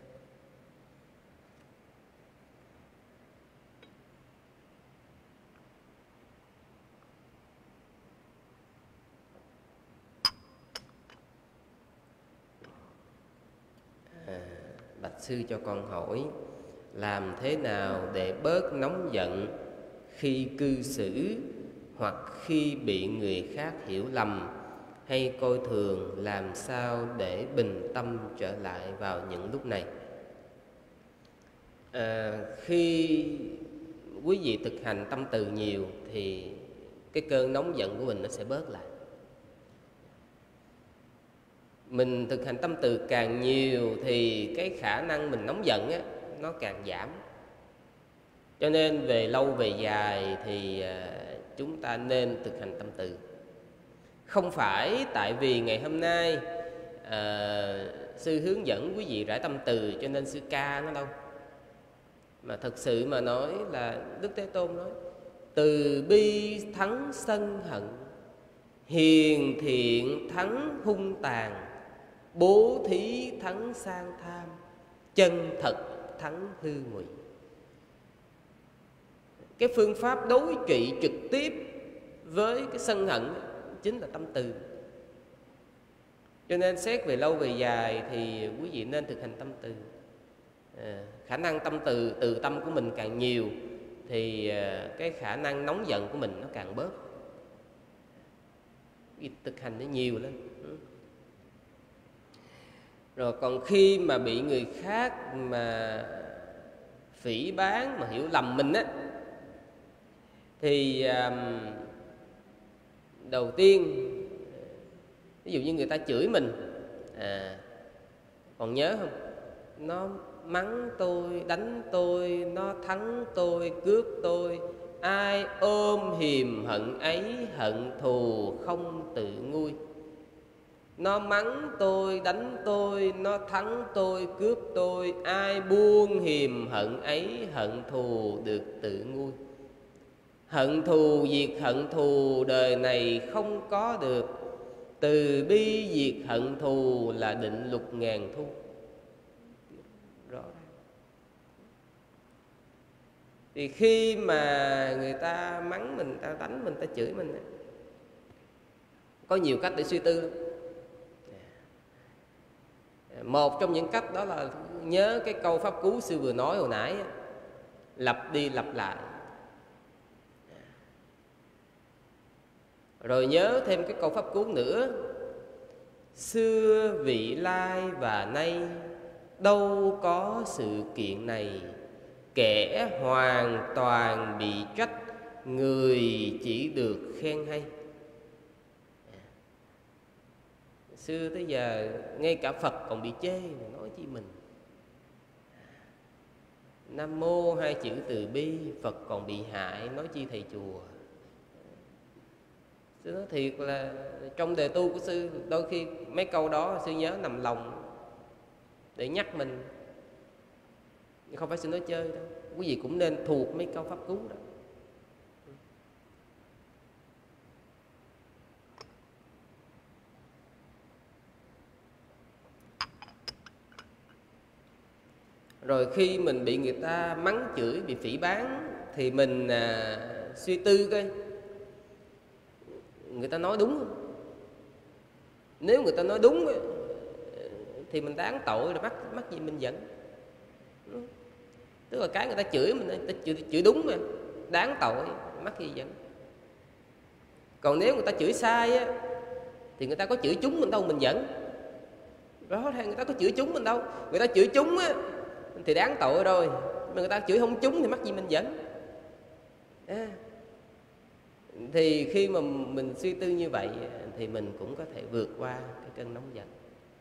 À, bạch sư cho con hỏi, làm thế nào để bớt nóng giận khi cư xử hoặc khi bị người khác hiểu lầm hay coi thường? Làm sao để bình tâm trở lại vào những lúc này? À, khi quý vị thực hành tâm từ nhiều thì cái cơn nóng giận của mình nó sẽ bớt lại. Mình thực hành tâm từ càng nhiều thì cái khả năng mình nóng giận á, nó càng giảm. Cho nên về lâu về dài thì chúng ta nên thực hành tâm từ. Không phải tại vì ngày hôm nay à, sư hướng dẫn quý vị rải tâm từ cho nên sư ca nó đâu. Mà thật sự mà nói là Đức Thế Tôn nói từ bi thắng sân hận, hiền thiện thắng hung tàn, bố thí thắng sang tham, chân thật thắng hư ngụy. Cái phương pháp đối trị trực tiếp với cái sân hận chính là tâm từ. Cho nên xét về lâu về dài thì quý vị nên thực hành tâm từ. à, Khả năng tâm từ, từ tâm của mình càng nhiều thì à, cái khả năng nóng giận của mình nó càng bớt. Quý vị thực hành nó nhiều lên. Rồi còn khi mà bị người khác mà phỉ báng, mà hiểu lầm mình á, thì à, đầu tiên, ví dụ như người ta chửi mình, à, còn nhớ không? Nó mắng tôi, đánh tôi, nó thắng tôi, cướp tôi. Ai ôm hiềm hận ấy, hận thù không tự nguôi. Nó mắng tôi, đánh tôi, nó thắng tôi, cướp tôi. Ai buông hiềm hận ấy, hận thù được tự nguôi. Hận thù diệt hận thù đời này không có được. Từ bi diệt hận thù là định lục ngàn thu. Rõ ràng. Thì khi mà người ta mắng mình, ta đánh mình, ta chửi mình, có nhiều cách để suy tư. Một trong những cách đó là nhớ cái câu pháp cú sư vừa nói hồi nãy, lặp đi lặp lại. Rồi nhớ thêm cái câu pháp cú nữa: xưa vị lai và nay đâu có sự kiện này, kẻ hoàn toàn bị trách, người chỉ được khen hay. Xưa tới giờ ngay cả Phật còn bị chê, nói chi mình. Nam mô hai chữ từ bi, Phật còn bị hại, nói chi thầy chùa. Sư nói thiệt là trong đề tu của sư, đôi khi mấy câu đó sư nhớ nằm lòng để nhắc mình, không phải sư nói chơi đâu. Quý vị cũng nên thuộc mấy câu pháp cú đó. Rồi khi mình bị người ta mắng chửi, bị phỉ báng, thì mình à, suy tư coi người ta nói đúng không? Nếu người ta nói đúng thì mình đáng tội, rồi mắc mắc gì mình giận. Tức là cái người ta chửi mình, người ta chửi, chửi đúng mà, đáng tội, mắc gì giận. Còn nếu người ta chửi sai á, thì người ta có chửi trúng mình đâu mình giận. Rõ ràng người ta có chửi trúng mình đâu. Người ta chửi trúng á thì đáng tội rồi, mà người ta chửi không trúng thì mắc gì mình giận. À, thì khi mà mình suy tư như vậy thì mình cũng có thể vượt qua cái cơn nóng giận.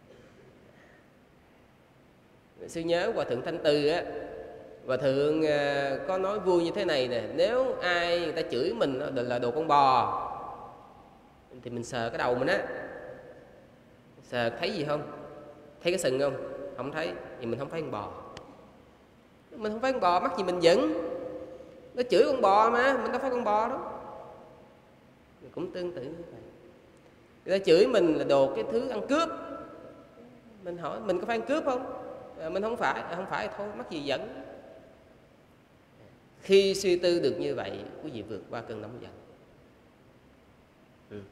Sư nhớ Hòa Thượng Thanh Từ á, Hòa Thượng có nói vui như thế này nè: nếu ai người ta chửi mình là đồ con bò thì mình sờ cái đầu mình á, sờ thấy gì không? Thấy cái sừng không? Không thấy, thì mình không phải con bò. Mình không phải con bò, mắc gì mình giận. Nó chửi con bò mà, mình đâu phải con bò đó. Cũng tương tự như vậy. Người ta chửi mình là đồ cái thứ ăn cướp, mình hỏi mình có phải ăn cướp không? À, mình không phải, à, không phải thôi, mắc gì giận. Khi suy tư được như vậy, quý vị vượt qua cơn nóng giận. Ừ.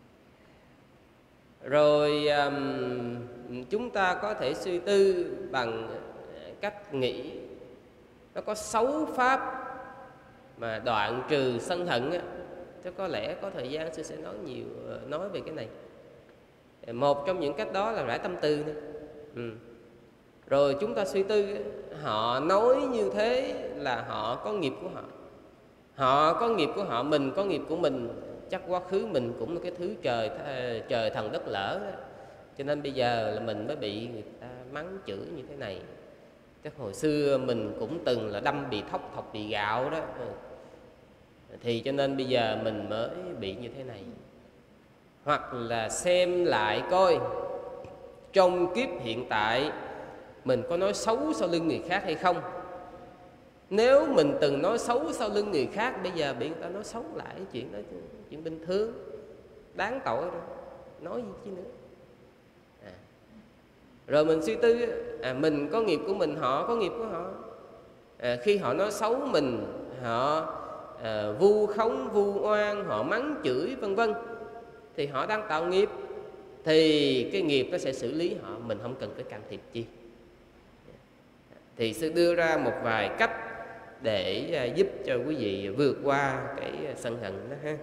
Rồi um, chúng ta có thể suy tư bằng cách nghĩ. Nó có sáu pháp mà đoạn trừ sân hận á. Chứ có lẽ có thời gian sư sẽ nói nhiều, nói về cái này. Một trong những cách đó là rải tâm từ nữa. Ừ. Rồi chúng ta suy tư, họ nói như thế là họ có nghiệp của họ. Họ có nghiệp của họ, mình có nghiệp của mình. Chắc quá khứ mình cũng là cái thứ trời trời thần đất lỡ đó. Cho nên bây giờ là mình mới bị người ta mắng chửi như thế này. Chắc hồi xưa mình cũng từng là đâm bị thóc, thọc bị gạo đó. Thì cho nên bây giờ mình mới bị như thế này. Hoặc là xem lại coi trong kiếp hiện tại mình có nói xấu sau lưng người khác hay không. Nếu mình từng nói xấu sau lưng người khác, bây giờ bị người ta nói xấu lại, chuyện đó chuyện bình thường, đáng tội rồi, nói gì chứ nữa. À. Rồi mình suy tư, à, mình có nghiệp của mình, họ có nghiệp của họ. À, khi họ nói xấu mình, họ à, vu khống, vu oan, họ mắng chửi vân vân, thì họ đang tạo nghiệp, thì cái nghiệp nó sẽ xử lý họ, mình không cần phải can thiệp chi. Thì sư đưa ra một vài cách để giúp cho quý vị vượt qua cái sân hận đó ha.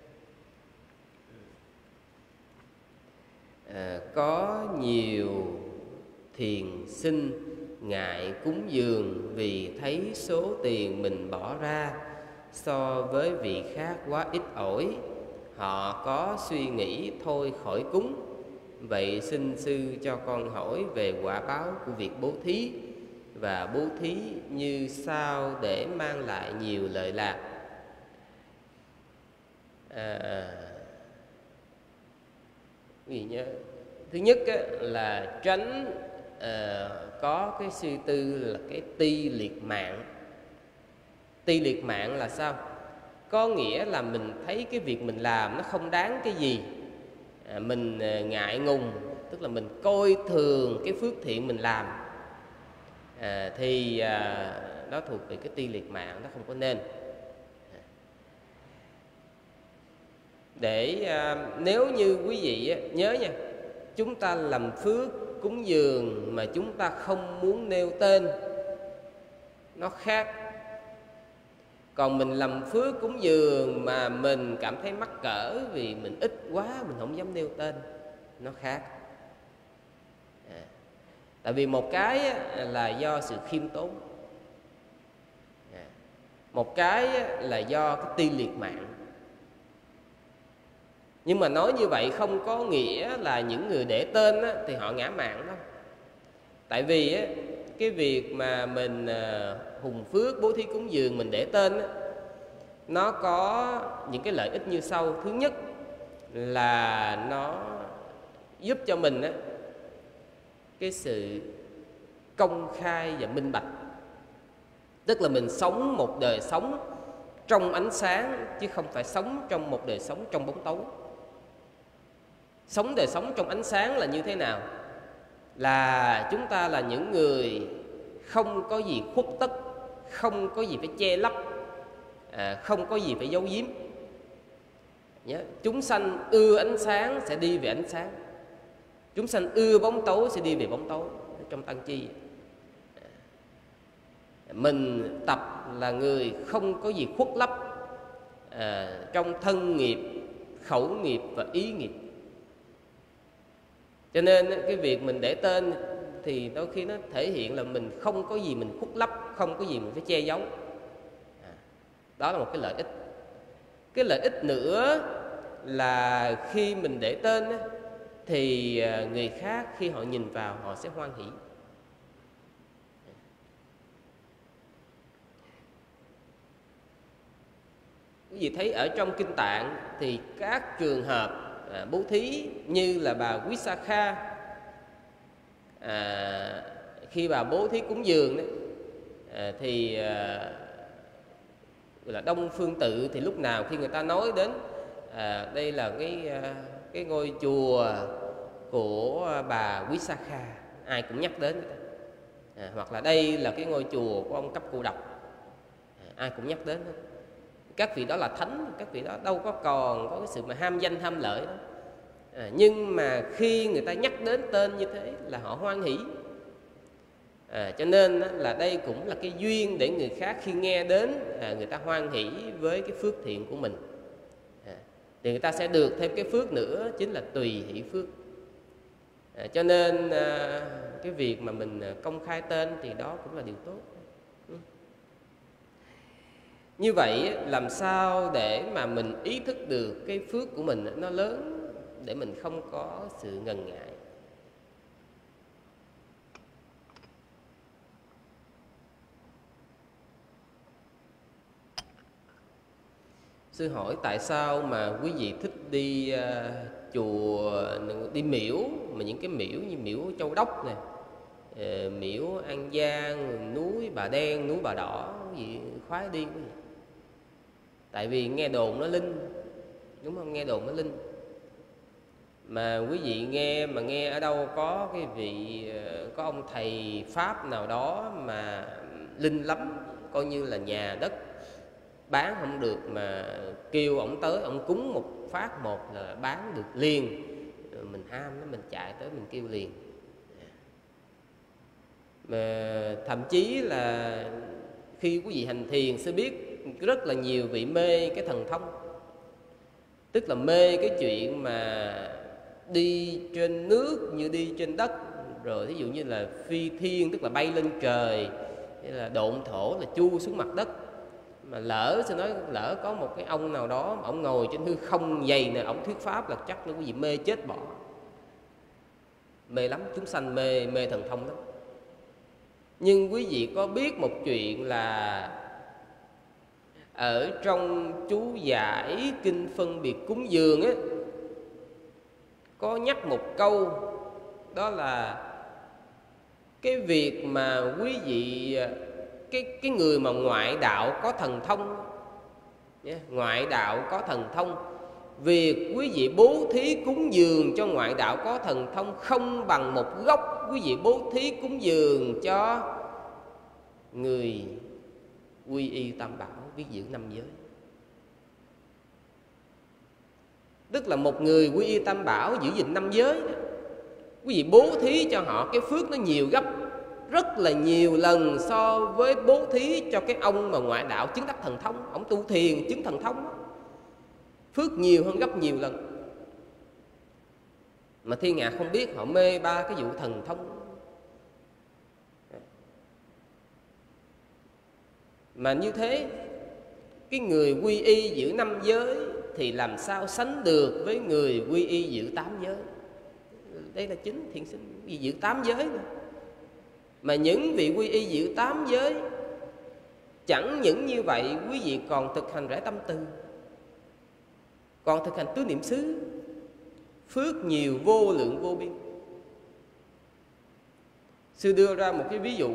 À, có nhiều thiền sinh ngại cúng dường vì thấy số tiền mình bỏ ra so với vị khác quá ít ỏi. Họ có suy nghĩ thôi khỏi cúng. Vậy xin sư cho con hỏi về quả báo của việc bố thí, và bố thí như sao để mang lại nhiều lợi lạc. À, gì nhớ? Thứ nhất á, là tránh à, có cái suy tư là cái ti liệt mạng. Ti liệt mạng là sao? Có nghĩa là mình thấy cái việc mình làm nó không đáng cái gì, à, mình ngại ngùng, tức là mình coi thường cái phước thiện mình làm, à, thì à, đó thuộc về cái ti liệt mạng, nó không có nên. Để à, nếu như quý vị á, nhớ nha, chúng ta làm phước cúng dường mà chúng ta không muốn nêu tên, nó khác. Còn mình làm phước cúng dường mà mình cảm thấy mắc cỡ vì mình ít quá, mình không dám nêu tên, nó khác. À, tại vì một cái là do sự khiêm tốn, à, một cái là do cái ti liệt mạng. Nhưng mà nói như vậy không có nghĩa là những người để tên á, thì họ ngã mạn đâu. Tại vì á, cái việc mà mình à, hùng phước bố thí cúng dường mình để tên á, nó có những cái lợi ích như sau. Thứ nhất là nó giúp cho mình á, cái sự công khai và minh bạch. Tức là mình sống một đời sống trong ánh sáng, chứ không phải sống trong một đời sống trong bóng tối. Sống đời sống trong ánh sáng là như thế nào? Là chúng ta là những người không có gì khuất tất, không có gì phải che lấp, à, không có gì phải giấu giếm. Nhớ, chúng sanh ưa ánh sáng sẽ đi về ánh sáng, chúng sanh ưa bóng tối sẽ đi về bóng tối. Trong Tăng Chi, mình tập là người không có gì khuất lấp à, trong thân nghiệp, khẩu nghiệp và ý nghiệp. Cho nên cái việc mình để tên thì đôi khi nó thể hiện là mình không có gì mình khuất lấp, không có gì mình phải che giấu. à, Đó là một cái lợi ích. Cái lợi ích nữa là khi mình để tên thì người khác khi họ nhìn vào họ sẽ hoan hỷ. Quý vị thấy ở trong Kinh Tạng thì các trường hợp à, bố thí như là bà Visakha, à, khi bà bố thí cúng dường đấy, à, thì à, là Đông Phương Tự, thì lúc nào khi người ta nói đến à, đây là cái cái ngôi chùa của bà Visakha, ai cũng nhắc đến, à, hoặc là đây là cái ngôi chùa của ông Cấp Cô Độc, à, ai cũng nhắc đến. Các vị đó là thánh, các vị đó đâu có còn có cái sự mà ham danh ham lợi đó. À, nhưng mà khi người ta nhắc đến tên như thế là họ hoan hỷ. À, cho nên là đây cũng là cái duyên để người khác khi nghe đến à, người ta hoan hỷ với cái phước thiện của mình. À, thì người ta sẽ được thêm cái phước nữa, chính là tùy hỷ phước. À, cho nên à, cái việc mà mình công khai tên thì đó cũng là điều tốt. Như vậy làm sao để mà mình ý thức được cái phước của mình nó lớn, để mình không có sự ngần ngại. Sư hỏi tại sao mà quý vị thích đi uh, chùa, đi miễu, mà những cái miễu như miễu Châu Đốc này, uh, miễu An Giang, núi Bà Đen, núi Bà Đỏ, quý vị khoái đi quý vị? Tại vì nghe đồn nó linh, đúng không? Nghe đồn nó linh. Mà quý vị nghe mà nghe ở đâu có cái vị, có ông thầy Pháp nào đó mà linh lắm, coi như là nhà đất bán không được mà kêu ổng tới, ổng cúng một phát một là bán được liền. Mình ham nó, mình chạy tới mình kêu liền. Mà thậm chí là khi quý vị hành thiền sẽ biết rất là nhiều vị mê cái thần thông, tức là mê cái chuyện mà đi trên nước như đi trên đất, rồi ví dụ như là phi thiên tức là bay lên trời, hay là độn thổ là chui xuống mặt đất. Mà lỡ sẽ nói lỡ có một cái ông nào đó mà ông ngồi trên hư không dày nè, ông thuyết pháp là chắc là quý vị mê chết bỏ. Mê lắm, chúng sanh mê mê thần thông lắm. Nhưng quý vị có biết một chuyện là ở trong chú giải kinh phân biệt cúng dường á, có nhắc một câu, đó là cái việc mà quý vị cái cái người mà ngoại đạo có thần thông, yeah, ngoại đạo có thần thông, việc quý vị bố thí cúng dường cho ngoại đạo có thần thông không bằng một gốc quý vị bố thí cúng dường cho người quy y tam bảo, biết giữ năm giới. Tức là một người quy y tam bảo giữ gìn năm giới đó, quý vị bố thí cho họ cái phước nó nhiều gấp, rất là nhiều lần so với bố thí cho cái ông mà ngoại đạo chứng đắc thần thông. Ông tu thiền chứng thần thông đó, phước nhiều hơn gấp nhiều lần. Mà thiên hạ không biết, họ mê ba cái vụ thần thông. Mà như thế, cái người quy y giữ năm giới thì làm sao sánh được với người quy y giữ tám giới? Đây là chính thiện sinh giữ tám giới nữa. Mà những vị quy y giữ tám giới, chẳng những như vậy, quý vị còn thực hành rải tâm từ, còn thực hành tứ niệm xứ, phước nhiều vô lượng vô biên. Sư đưa ra một cái ví dụ.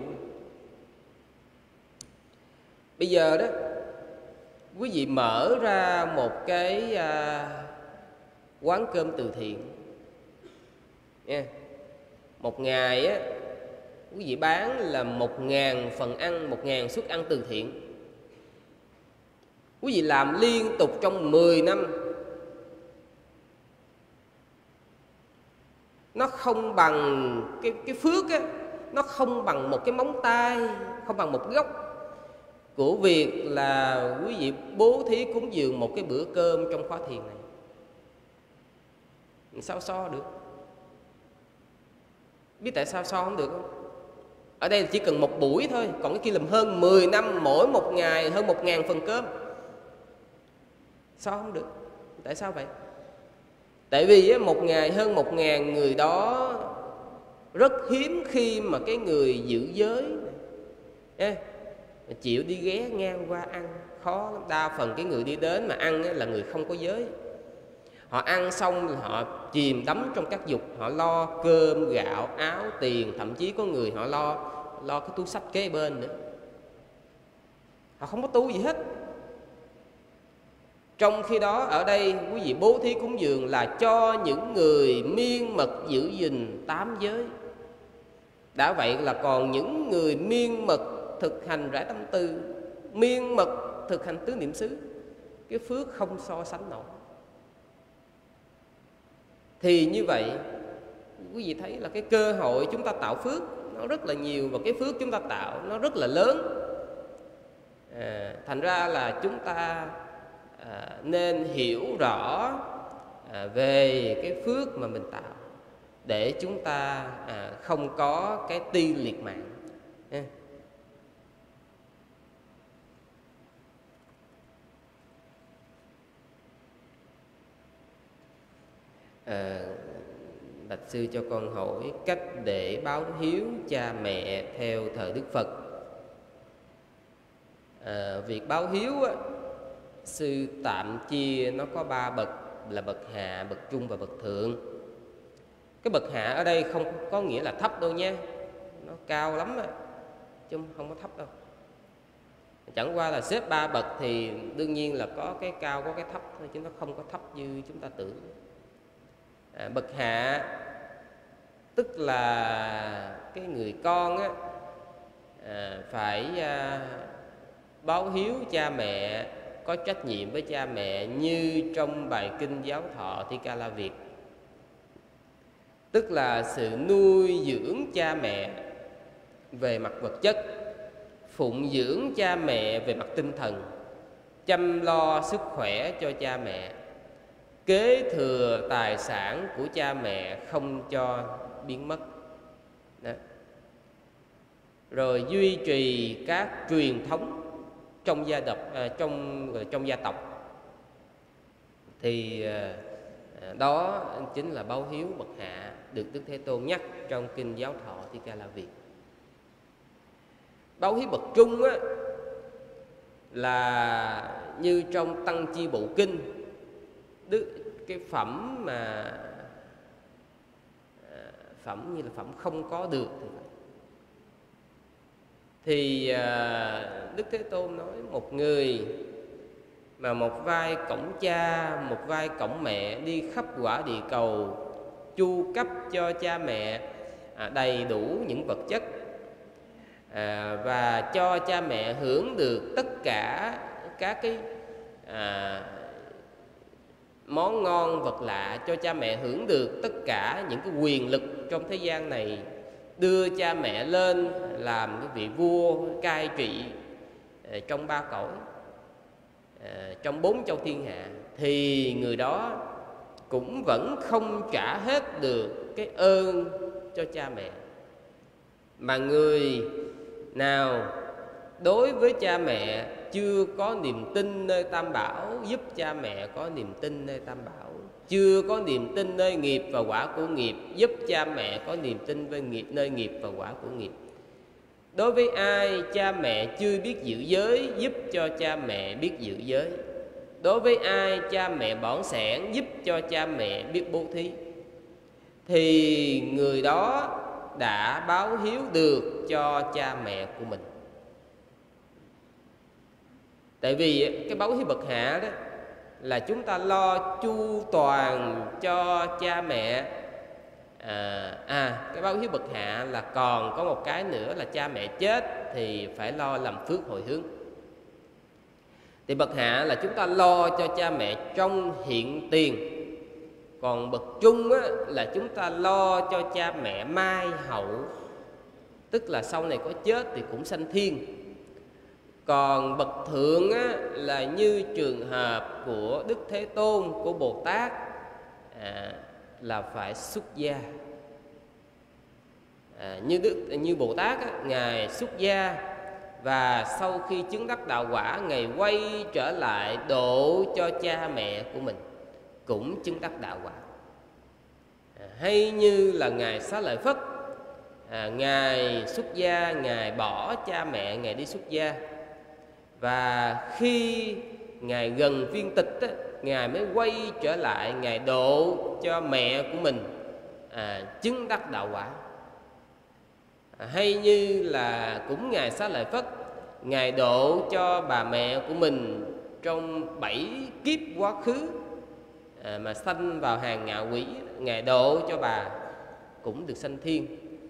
Bây giờ đó, quý vị mở ra một cái à, quán cơm từ thiện nha. Một ngày á, quý vị bán là một ngàn phần ăn, một ngàn suất ăn từ thiện. Quý vị làm liên tục trong mười năm, nó không bằng cái, cái phước á, nó không bằng một cái móng tay, không bằng một gốc của việc là quý vị bố thí cúng dường một cái bữa cơm trong khóa thiền này. Sao so được? Biết tại sao so không được không? Ở đây chỉ cần một buổi thôi, còn cái kia làm hơn mười năm, mỗi một ngày hơn một ngàn phần cơm. So không được. Tại sao vậy? Tại vì một ngày hơn một ngàn người đó rất hiếm khi mà cái người giữ giới này, chịu đi ghé ngang qua ăn, khó lắm. Đa phần cái người đi đến mà ăn là người không có giới. Họ ăn xong họ chìm đắm trong các dục, họ lo cơm, gạo, áo, tiền, thậm chí có người họ lo lo cái túi xách kế bên nữa. Họ không có tu gì hết. Trong khi đó ở đây quý vị bố thí cúng dường là cho những người miên mật giữ gìn tám giới. Đã vậy là còn những người miên mật thực hành rải tâm từ, miên mật thực hành tứ niệm xứ, cái phước không so sánh nổi. Thì như vậy quý vị thấy là cái cơ hội chúng ta tạo phước nó rất là nhiều, và cái phước chúng ta tạo nó rất là lớn. à, Thành ra là chúng ta à, nên hiểu rõ à, về cái phước mà mình tạo, để chúng ta à, không có cái ti liệt mạng. à. À, bạch sư cho con hỏi cách để báo hiếu cha mẹ theo thời Đức Phật. à, Việc báo hiếu á, sư tạm chia nó có ba bậc là bậc hạ, bậc trung và bậc thượng. Cái bậc hạ ở đây không có nghĩa là thấp đâu nha, nó cao lắm á, chứ không có thấp đâu. Chẳng qua là xếp ba bậc thì đương nhiên là có cái cao có cái thấp thôi, chứ nó không có thấp như chúng ta tưởng. à, Bậc hạ tức là cái người con á, à, phải à, báo hiếu cha mẹ, có trách nhiệm với cha mẹ như trong bài kinh Giáo Thọ Thi Ca La Việt. Tức là sự nuôi dưỡng cha mẹ về mặt vật chất, phụng dưỡng cha mẹ về mặt tinh thần, chăm lo sức khỏe cho cha mẹ, kế thừa tài sản của cha mẹ không cho biến mất. Đó. Rồi duy trì các truyền thống trong gia tộc, à, trong trong gia tộc. Thì à, đó chính là báo hiếu bậc hạ được Đức Thế Tôn nhắc trong kinh Giáo Thọ Thi Ca La Việt. Báo hiếu bậc trung á, là như trong Tăng Chi Bộ Kinh, Đức cái phẩm mà phẩm như là phẩm không có được thì, thì à, Đức Thế Tôn nói một người mà một vai cổng cha, một vai cổng mẹ, đi khắp quả địa cầu, chu cấp cho cha mẹ à, đầy đủ những vật chất, à, và cho cha mẹ hưởng được tất cả các cái à, món ngon vật lạ, cho cha mẹ hưởng được tất cả những cái quyền lực trong thế gian này, đưa cha mẹ lên làm cái vị vua cai trị trong ba cõi, trong bốn châu thiên hạ, thì người đó cũng vẫn không trả hết được cái ơn cho cha mẹ. Mà người nào đối với cha mẹ chưa có niềm tin nơi Tam Bảo, giúp cha mẹ có niềm tin nơi Tam Bảo, chưa có niềm tin nơi nghiệp và quả của nghiệp, giúp cha mẹ có niềm tin với nghiệp, nơi nghiệp và quả của nghiệp. Đối với ai cha mẹ chưa biết giữ giới, giúp cho cha mẹ biết giữ giới. đối với ai cha mẹ bỏng sẻn giúp cho cha mẹ biết bố thí, thì người đó đã báo hiếu được cho cha mẹ của mình. Tại vì cái báo hiếu bậc hạ đó là chúng ta lo chu toàn cho cha mẹ. À, à cái báo hiếu bậc hạ là còn có một cái nữa là cha mẹ chết thì phải lo làm phước hồi hướng. Thì bậc hạ là chúng ta lo cho cha mẹ trong hiện tiền, còn bậc trung á, là chúng ta lo cho cha mẹ mai hậu, tức là sau này có chết thì cũng sanh thiên. Còn bậc thượng á, là như trường hợp của Đức Thế Tôn, của Bồ Tát, à, là phải xuất gia. À, như Đức như Bồ Tát á, ngài xuất gia và sau khi chứng đắc đạo quả, ngài quay trở lại độ cho cha mẹ của mình cũng chứng đắc đạo quả. À, hay như là ngài Xá Lợi Phất, à, ngài xuất gia, ngài bỏ cha mẹ, ngài đi xuất gia, và khi ngài gần viên tịch á, ngài mới quay trở lại, ngài độ cho mẹ của mình à, chứng đắc đạo quả. À, hay như là cũng ngài Xá Lợi Phất, ngài độ cho bà mẹ của mình trong bảy kiếp quá khứ, à, mà sanh vào hàng ngạ quỷ, ngài độ cho bà cũng được sanh thiên.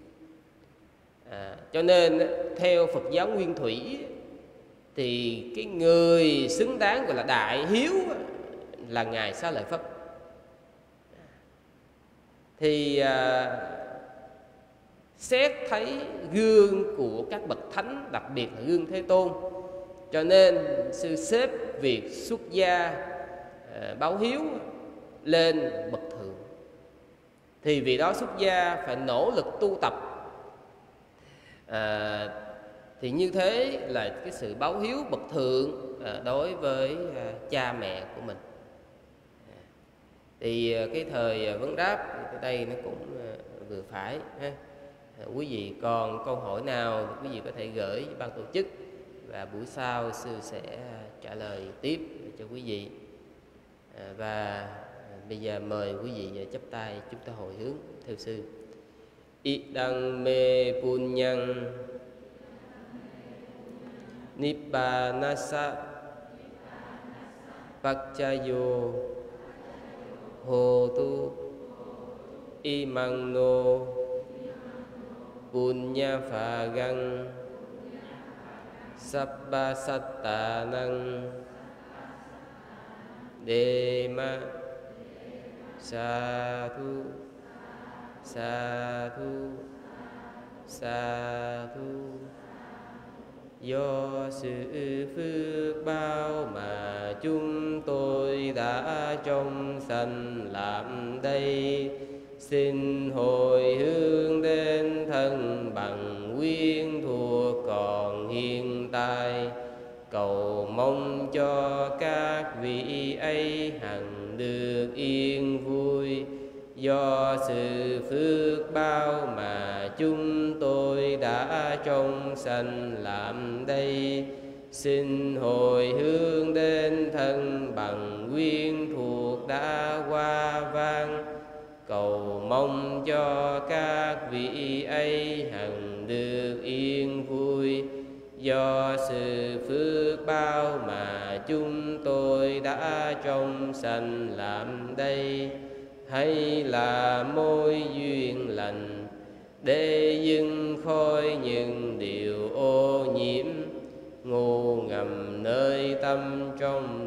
À, cho nên theo Phật giáo Nguyên Thủy thì cái người xứng đáng gọi là đại hiếu là ngài Xá Lợi Phất. Thì à, xét thấy gương của các bậc thánh, đặc biệt là gương Thế Tôn, cho nên sư xếp việc xuất gia à, báo hiếu lên bậc thượng. Thì vì đó xuất gia phải nỗ lực tu tập, à, thì như thế là cái sự báo hiếu bậc thượng à, đối với à, cha mẹ của mình. À, thì à, cái thời vấn đáp ở đây nó cũng à, vừa phải ha. À, quý vị còn câu hỏi nào thì quý vị có thể gửi cho ban tổ chức, và buổi sau sư sẽ trả lời tiếp cho quý vị. À, và à, bây giờ mời quý vị chắp tay chúng ta hồi hướng theo sư. Idang me punyang Nibbanasa Pachayo Hotu Imang no Punya Phagang Sabba Sattanang Dema Sadhu Sadhu Sadhu. Do sự phước báo mà chúng tôi đã trong sanh làm đây, xin hồi hướng đến thân bằng quyến thuộc còn hiện tại, cầu mong cho các vị ấy hằng được yên vui. Do sự phước báo mà chúng tôi đã trong sanh làm đây, xin hồi hướng đến thân bằng quyến thuộc đã qua vang, cầu mong cho các vị ấy hằng được yên vui. Do sự phước báo mà chúng tôi đã trong sanh làm đây, hay là mối duyên lành để dưng khói những điều ô nhiễm, ngu ngầm nơi tâm trong